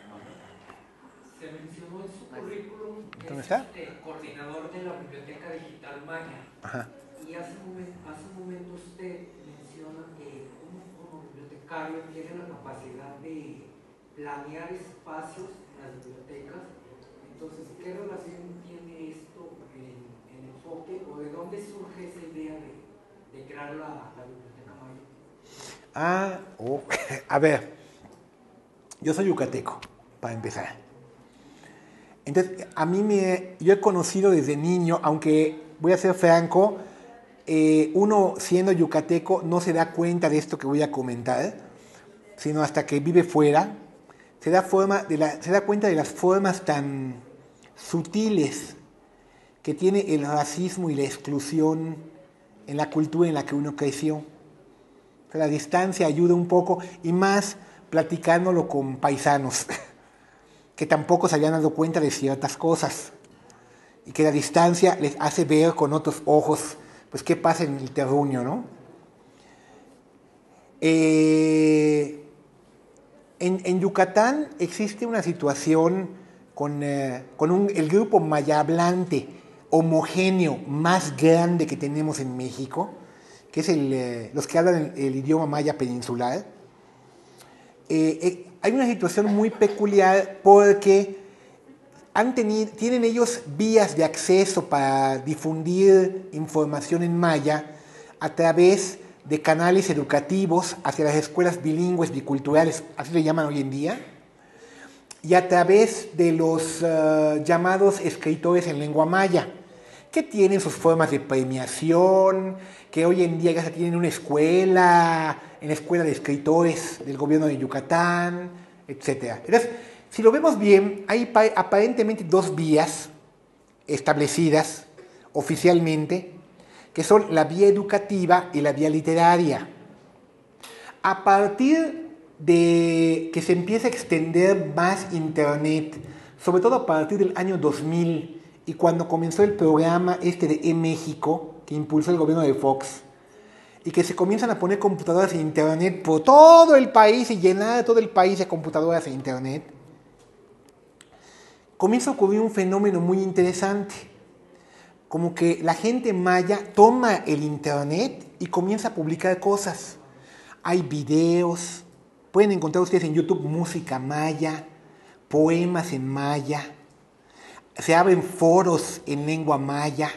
Se mencionó en su currículum que ¿Dónde está? Coordinador de la Biblioteca Digital Maya. Ajá. Y hace un momento usted menciona que uno como bibliotecario tiene la capacidad de planear espacios en las bibliotecas. Entonces, ¿qué relación tiene esto en enfoque o de dónde surge esa idea de crear la Biblioteca Maya? A ver, Yo soy yucateco, para empezar. Entonces, yo he conocido desde niño, aunque voy a ser franco, uno siendo yucateco no se da cuenta de esto que voy a comentar, sino hasta que vive fuera, se da cuenta de las formas tan sutiles que tiene el racismo y la exclusión en la cultura en la que uno creció. O sea, la distancia ayuda un poco, y más platicándolo con paisanos que tampoco se habían dado cuenta de ciertas cosas, y que la distancia les hace ver con otros ojos pues qué pasa en el terruño, ¿no? En Yucatán existe una situación con el grupo maya hablante homogéneo más grande que tenemos en México, que es los que hablan el idioma maya peninsular. Hay una situación muy peculiar porque tienen ellos vías de acceso para difundir información en maya a través de canales educativos hacia las escuelas bilingües biculturales, así le llaman hoy en día, y a través de los llamados escritores en lengua maya, que tienen sus formas de premiación, que hoy en día ya se tienen una escuela, en la escuela de escritores del gobierno de Yucatán, etc. Entonces, si lo vemos bien, hay aparentemente dos vías establecidas oficialmente, que son la vía educativa y la vía literaria. A partir de que se empieza a extender más Internet, sobre todo a partir del año 2000, y cuando comenzó el programa de eMéxico, que impulsó el gobierno de Fox, y que se comienzan a poner computadoras e Internet por todo el país y llenar todo el país de computadoras e Internet, comienza a ocurrir un fenómeno muy interesante. Como que la gente maya toma el Internet y comienza a publicar cosas. Hay videos, pueden encontrar ustedes en YouTube música maya, poemas en maya, se abren foros en lengua maya.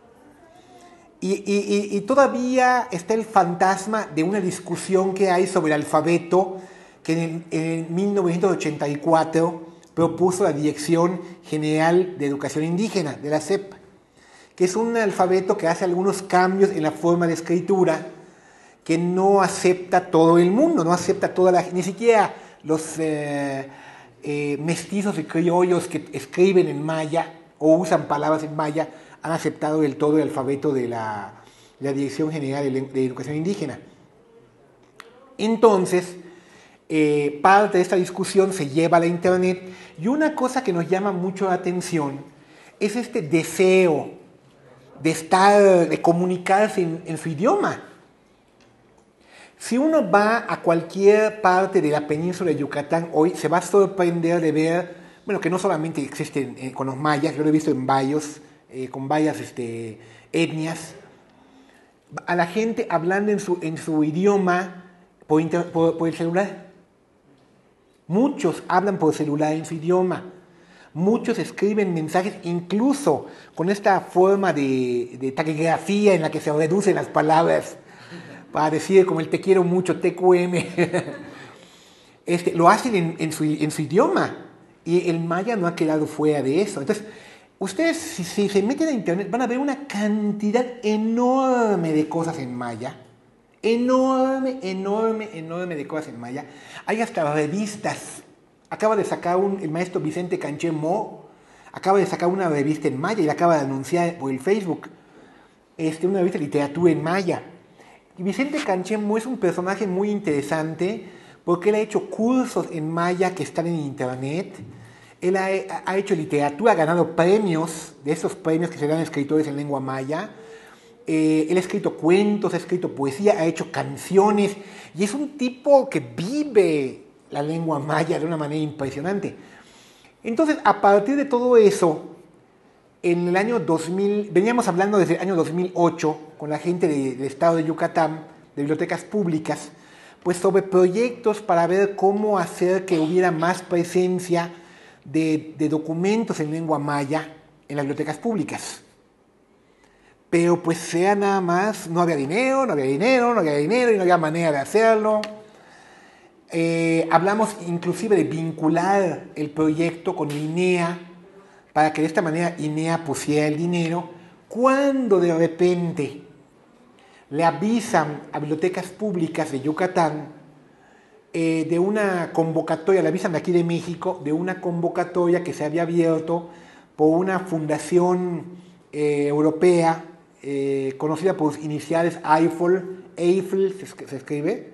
Y todavía está el fantasma de una discusión que hay sobre el alfabeto que en 1984 propuso la Dirección General de Educación Indígena, de la SEP, que es un alfabeto que hace algunos cambios en la forma de escritura que no acepta todo el mundo, no acepta ni siquiera los mestizos y criollos que escriben en maya o usan palabras en maya han aceptado del todo el alfabeto de la Dirección General de Educación Indígena. Entonces, parte de esta discusión se lleva a la Internet, y una cosa que nos llama mucho la atención es este deseo de comunicarse en su idioma. Si uno va a cualquier parte de la península de Yucatán hoy, se va a sorprender de ver, que no solamente existen con los mayas, yo lo he visto en varios, con varias etnias, a la gente hablando en su idioma por el celular. Muchos hablan por celular en su idioma. Muchos escriben mensajes incluso con esta forma de taquigrafía en la que se reducen las palabras para decir como el te quiero mucho, TQM. Lo hacen en su idioma, y el maya no ha quedado fuera de eso. Entonces, ustedes si se meten a Internet van a ver una cantidad enorme de cosas en maya. Enorme de cosas en maya. Hay hasta revistas. Acaba de sacar el maestro Vicente Canché Mo, acaba de sacar una revista en maya y la acaba de anunciar por el Facebook. Una revista de literatura en maya. Y Vicente Canché Mo es un personaje muy interesante porque él ha hecho cursos en maya que están en Internet. Él ha hecho literatura, ha ganado premios, de esos premios que se dan a escritores en lengua maya. Él ha escrito cuentos, ha escrito poesía, ha hecho canciones, y es un tipo que vive la lengua maya de una manera impresionante. Entonces, a partir de todo eso, en el año 2000, veníamos hablando desde el año 2008 con la gente del estado de Yucatán, de bibliotecas públicas, pues sobre proyectos para ver cómo hacer que hubiera más presencia de documentos en lengua maya en las bibliotecas públicas. Pero pues sea nada más, no había dinero y no había manera de hacerlo. Hablamos inclusive de vincular el proyecto con el INEA para que de esta manera INEA pusiera el dinero. Cuando de repente le avisan a bibliotecas públicas de Yucatán de una convocatoria, le avisan de aquí de México, de una convocatoria que se había abierto por una fundación europea conocida por sus iniciales Eiffel se escribe,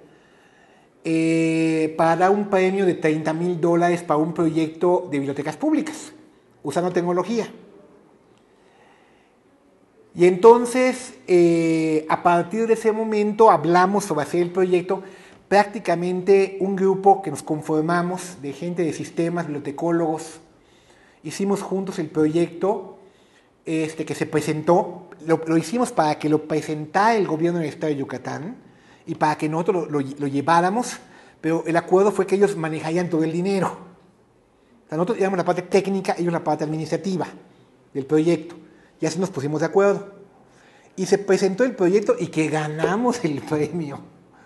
para dar un premio de $30,000 para un proyecto de bibliotecas públicas, usando tecnología. Y entonces, a partir de ese momento, hablamos sobre hacer el proyecto. Prácticamente un grupo que nos conformamos de gente de sistemas, bibliotecólogos, hicimos juntos el proyecto que se presentó. Lo hicimos para que lo presentara el gobierno del estado de Yucatán y para que nosotros lo lleváramos, pero el acuerdo fue que ellos manejarían todo el dinero. O sea, nosotros llevamos la parte técnica, ellos la parte administrativa del proyecto. Y así nos pusimos de acuerdo. Y se presentó el proyecto y que ganamos el premio.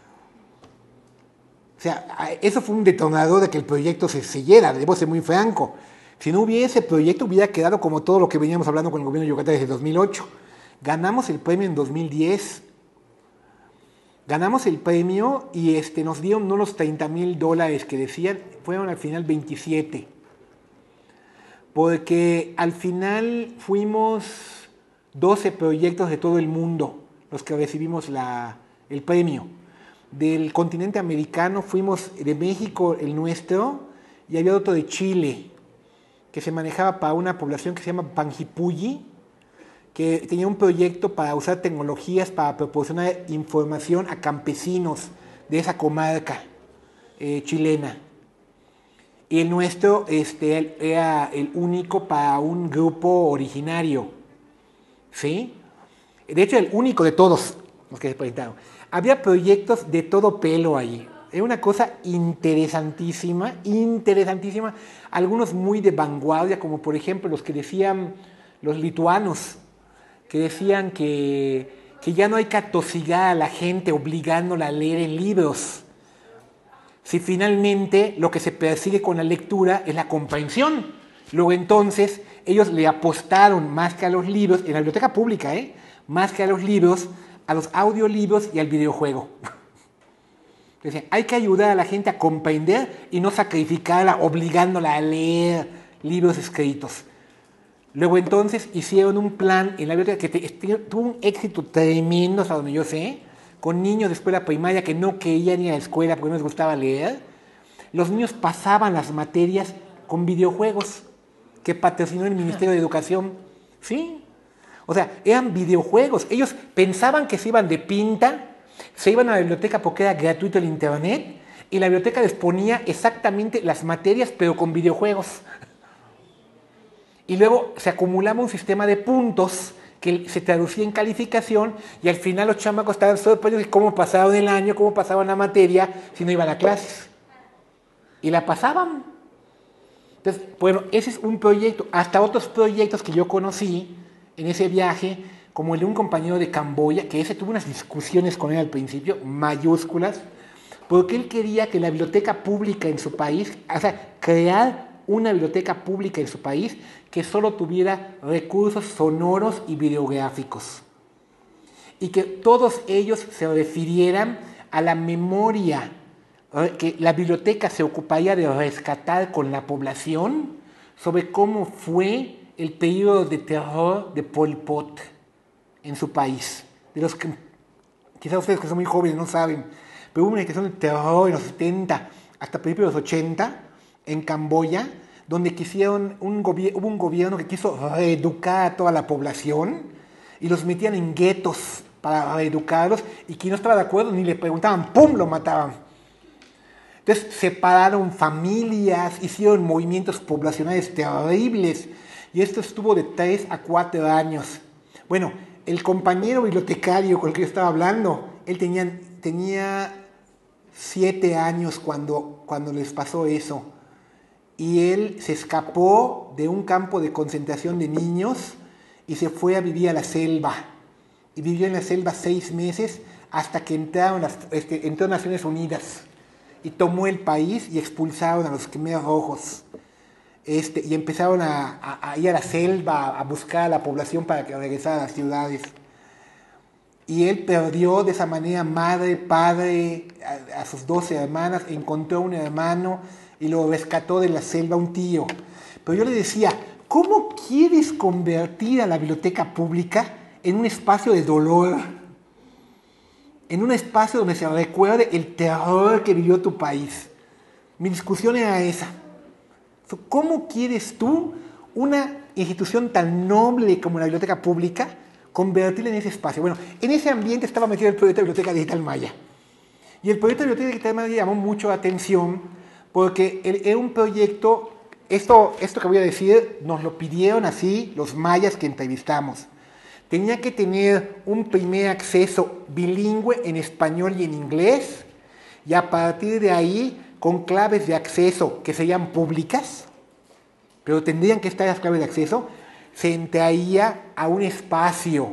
O sea, eso fue un detonador de que el proyecto se siguiera, debo ser muy franco. Si no hubiese proyecto, hubiera quedado como todo lo que veníamos hablando con el gobierno de Yucatán desde 2008. Ganamos el premio en 2010. Ganamos el premio y nos dieron no los $30,000 que decían, fueron al final 27. Porque al final fuimos 12 proyectos de todo el mundo los que recibimos el premio. Del continente americano fuimos de México el nuestro y había otro de Chile que se manejaba para una población que se llama Panguipulli, que tenía un proyecto para usar tecnologías para proporcionar información a campesinos de esa comarca chilena. Y el nuestro era el único para un grupo originario, ¿sí? De hecho, el único de todos los que se presentaron. Había proyectos de todo pelo ahí. Era una cosa interesantísima, interesantísima. Algunos muy de vanguardia, como por ejemplo los que decían los lituanos, que decían que ya no hay que atosigar a la gente obligándola a leer en libros. Si finalmente lo que se persigue con la lectura es la comprensión. Luego entonces ellos le apostaron más que a los libros, en la biblioteca pública, más que a los libros, a los audiolibros y al videojuego. Decían, hay que ayudar a la gente a comprender y no sacrificarla obligándola a leer libros escritos. Luego entonces hicieron un plan en la biblioteca que tuvo un éxito tremendo, hasta donde yo sé, con niños de escuela primaria que no querían ir a la escuela porque no les gustaba leer. Los niños pasaban las materias con videojuegos que patrocinó el Ministerio de Educación. ¿Sí? O sea, eran videojuegos. Ellos pensaban que se iban de pinta, se iban a la biblioteca porque era gratuito el internet y la biblioteca les ponía exactamente las materias pero con videojuegos. Y luego se acumulaba un sistema de puntos que se traducía en calificación y al final los chamacos estaban sorprendidos de cómo pasaban el año, cómo pasaban la materia si no iban a clases. Y la pasaban. Entonces, bueno, ese es un proyecto. Hasta otros proyectos que yo conocí en ese viaje, como el de un compañero de Camboya, que ese tuvo unas discusiones con él al principio, mayúsculas, porque él quería que la biblioteca pública en su país, o sea, crear una biblioteca pública en su país que solo tuviera recursos sonoros y videográficos. Y que todos ellos se refirieran a la memoria que la biblioteca se ocuparía de rescatar con la población sobre cómo fue el periodo de terror de Pol Pot en su país. De los que quizás ustedes que son muy jóvenes no saben, pero hubo una situación de terror en los 70 hasta principios de los 80 en Camboya, donde hubo un gobierno que quiso reeducar a toda la población y los metían en guetos para reeducarlos y quien no estaba de acuerdo ni le preguntaban, ¡pum!, lo mataban. Entonces separaron familias, hicieron movimientos poblacionales terribles y esto estuvo de 3 a 4 años. Bueno, el compañero bibliotecario con el que yo estaba hablando, él tenía 7 años cuando les pasó eso. Y él se escapó de un campo de concentración de niños y se fue a vivir a la selva. Y vivió en la selva 6 meses hasta que entró a Naciones Unidas. y tomó el país y expulsaron a los Khmer rojos. Y empezaron a ir a la selva a buscar a la población para que regresara a las ciudades. Y él perdió de esa manera madre, padre, a sus 12 hermanas, encontró un hermano y lo rescató de la selva un tío. Pero yo le decía, ¿cómo quieres convertir a la biblioteca pública en un espacio de dolor? En un espacio donde se recuerde el terror que vivió tu país. Mi discusión era esa. ¿Cómo quieres tú una institución tan noble como la biblioteca pública convertirla en ese espacio? Bueno, en ese ambiente estaba metido el proyecto de Biblioteca Digital Maya. Y el proyecto de Biblioteca Digital Maya llamó mucho la atención porque era un proyecto, esto que voy a decir, nos lo pidieron así los mayas que entrevistamos. Tenía que tener un primer acceso bilingüe en español y en inglés, y a partir de ahí, con claves de acceso que serían públicas, pero tendrían que estar las claves de acceso, se entraría a un espacio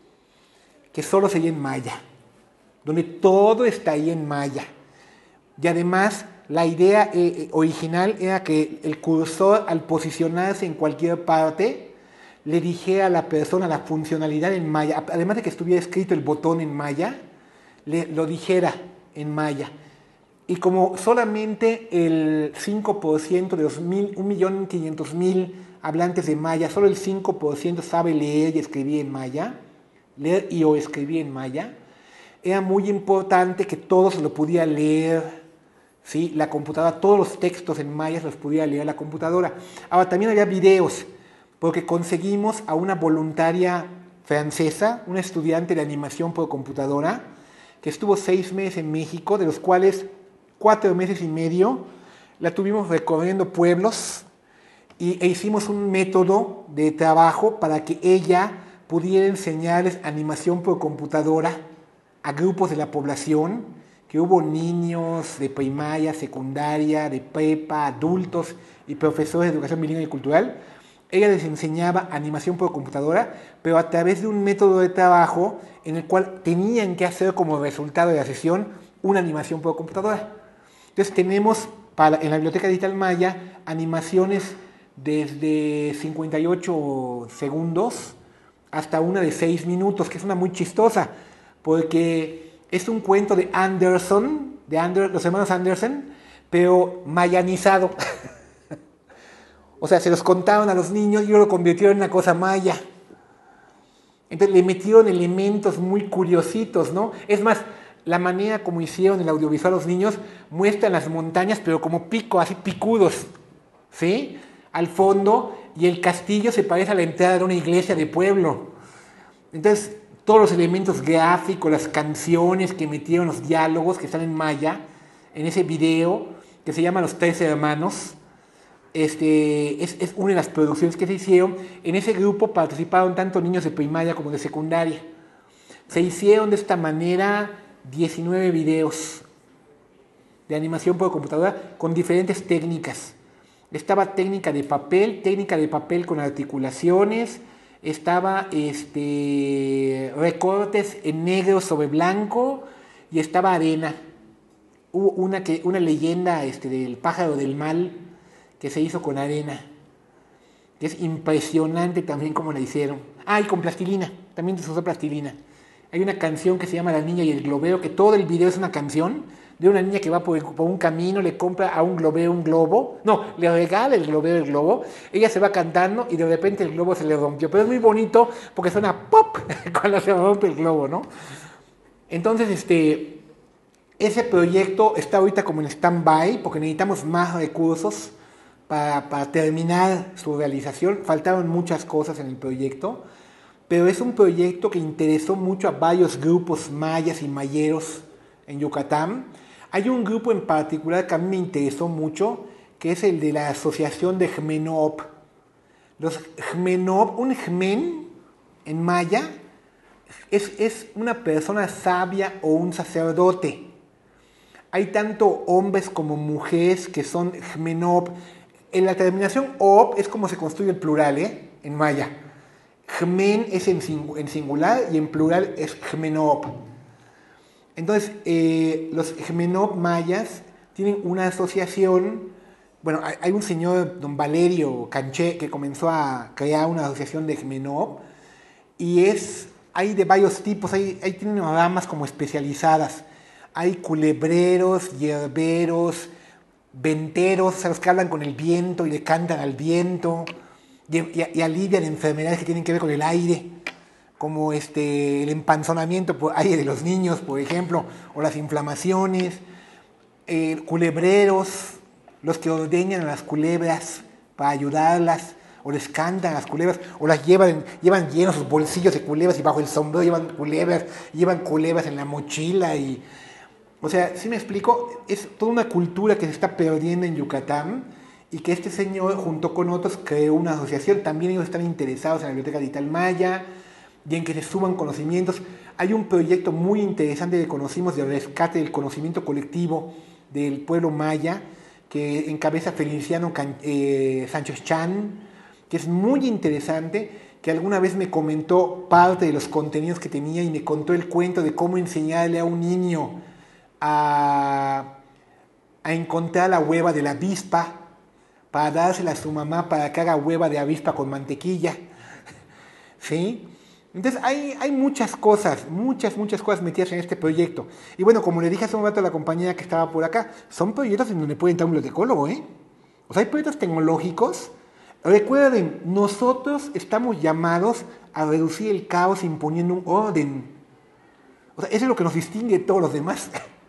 que solo sería en maya, donde todo estaría en maya. Y además, la idea original era que el cursor, al posicionarse en cualquier parte, le dijera a la persona la funcionalidad en maya, además de que estuviera escrito el botón en maya, lo dijera en maya. Y como solamente el 5% de los 1.500.000 hablantes de maya, solo el 5% sabe leer y escribir en maya, leer y o escribir en maya, era muy importante que todos lo pudiera leer, ¿sí? La computadora, todos los textos en maya los pudiera leer la computadora. Ahora, también había videos, porque conseguimos a una voluntaria francesa, una estudiante de animación por computadora, que estuvo 6 meses en México, de los cuales 4 meses y medio la tuvimos recorriendo pueblos e hicimos un método de trabajo para que ella pudiera enseñarles animación por computadora a grupos de la población, que hubo niños de primaria, secundaria, de prepa, adultos y profesores de educación bilingüe y cultural. Ella les enseñaba animación por computadora, pero a través de un método de trabajo en el cual tenían que hacer como resultado de la sesión una animación por computadora. Entonces tenemos en la Biblioteca Digital Maya animaciones desde 58 segundos hasta una de 6 minutos, que es una muy chistosa, porque es un cuento de Anderson, los hermanos Anderson, pero mayanizado. O sea, se los contaron a los niños y lo convirtieron en una cosa maya. Entonces le metieron elementos muy curiositos, ¿no? Es más, la manera como hicieron el audiovisual a los niños muestran las montañas, pero como así picudos, ¿sí? Al fondo, y el castillo se parece a la entrada de una iglesia de pueblo. Entonces, todos los elementos gráficos, las canciones que metieron, los diálogos que están en maya, en ese video que se llama Los Tres Hermanos, es una de las producciones que se hicieron. En ese grupo participaron tanto niños de primaria como de secundaria. Se hicieron de esta manera 19 videos de animación por computadora con diferentes técnicas. Estaba técnica de papel con articulaciones, estaba recortes en negro sobre blanco y estaba arena. Hubo una leyenda del pájaro del mal que se hizo con arena, que es impresionante también cómo la hicieron. Y con plastilina, también se usó plastilina. Hay una canción que se llama La Niña y el Globero, que todo el video es una canción de una niña que va por un camino, le compra a un globero un globo, le regala el globero el globo, ella se va cantando y de repente el globo se le rompió, pero es muy bonito porque suena pop cuando se rompe el globo, ¿no? Entonces, ese proyecto está ahorita como en stand-by porque necesitamos más recursos para terminar su realización. Faltaron muchas cosas en el proyecto, pero es un proyecto que interesó mucho a varios grupos mayas y mayeros en Yucatán. Hay un grupo en particular que a mí me interesó mucho, que es el de la Asociación de Jmenop. Los Jmenop, un Jmen en maya es una persona sabia o un sacerdote. Hay tanto hombres como mujeres que son Jmenop. En la terminación op es como se construye el plural, en maya. Jmen es en singular y en plural es Jmenop. Entonces, los Jmenop mayas tienen una asociación. Bueno, hay un señor, don Valerio Canché, que comenzó a crear una asociación de Gmenov, y hay de varios tipos, tienen ramas como especializadas. Hay culebreros, hierberos, venteros, o sea, los que hablan con el viento y le cantan al viento, y alivian enfermedades que tienen que ver con el aire, como el empanzonamiento por aire de los niños, por ejemplo, o las inflamaciones. Culebreros, los que ordeñan a las culebras para ayudarlas, o les cantan a las culebras, o las llevan llenos sus bolsillos de culebras y bajo el sombrero llevan culebras en la mochila. O sea, ¿sí me explico? Es toda una cultura que se está perdiendo en Yucatán y que este señor, junto con otros, creó una asociación. También ellos están interesados en la Biblioteca Digital Maya y en que se suban conocimientos. Hay un proyecto muy interesante que conocimos de rescate del conocimiento colectivo del pueblo maya, que encabeza Feliciano Sánchez Chan, que es muy interesante, que alguna vez me comentó parte de los contenidos que tenía y me contó el cuento de cómo enseñarle a un niño a encontrar la hueva de la avispa para dársela a su mamá para que haga hueva de avispa con mantequilla. ¿Sí? Entonces hay muchas cosas metidas en este proyecto. Y bueno, como le dije hace un rato a la compañera que estaba por acá, son proyectos en donde puede entrar un bibliotecólogo, ¿eh? O sea, hay proyectos tecnológicos. Recuerden, nosotros estamos llamados a reducir el caos imponiendo un orden. O sea, eso es lo que nos distingue de todos los demás.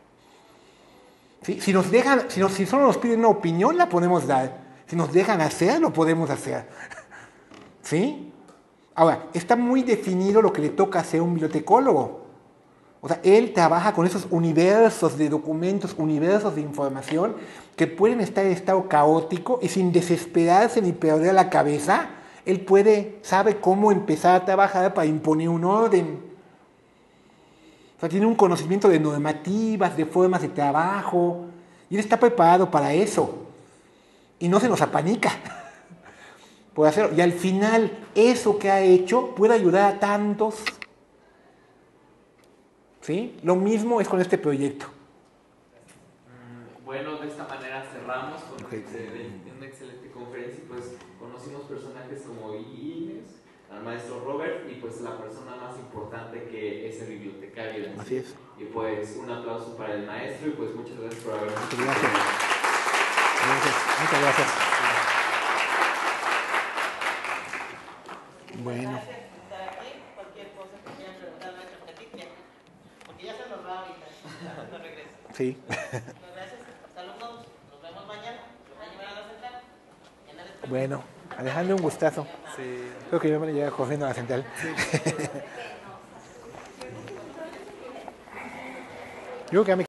¿Sí? Si solo nos piden una opinión, la podemos dar. Si nos dejan hacer, lo podemos hacer. ¿Sí? Ahora, está muy definido lo que le toca hacer a un bibliotecólogo. O sea, él trabaja con esos universos de documentos, universos de información que pueden estar en estado caótico, y sin desesperarse ni perder la cabeza, él sabe cómo empezar a trabajar para imponer un orden. O sea, tiene un conocimiento de normativas, de formas de trabajo, y él está preparado para eso. Y no se nos apanica por hacerlo. Y al final, eso que ha hecho puede ayudar a tantos. ¿Sí? Lo mismo es con este proyecto. Bueno, de esta manera cerramos con una excelente conferencia, y pues conocimos personajes como Inés, al maestro Robert, y pues la persona más importante que es el bibliotecario. Así es. Y pues un aplauso para el maestro, y pues muchas gracias por habernos. Muchas gracias. Muchas gracias. Bueno. Gracias por estar aquí. Cualquier cosa que quieran preguntar a nuestra plática, porque ya se nos va ahorita, no regresa. Sí. Muchas gracias. Saludos. Nos vemos mañana. Nos va a llevar a la central. Bueno, Alejandro, un gustazo. Sí. Creo que me van a llegar corriendo a la central. Sí. Yo creo que a mí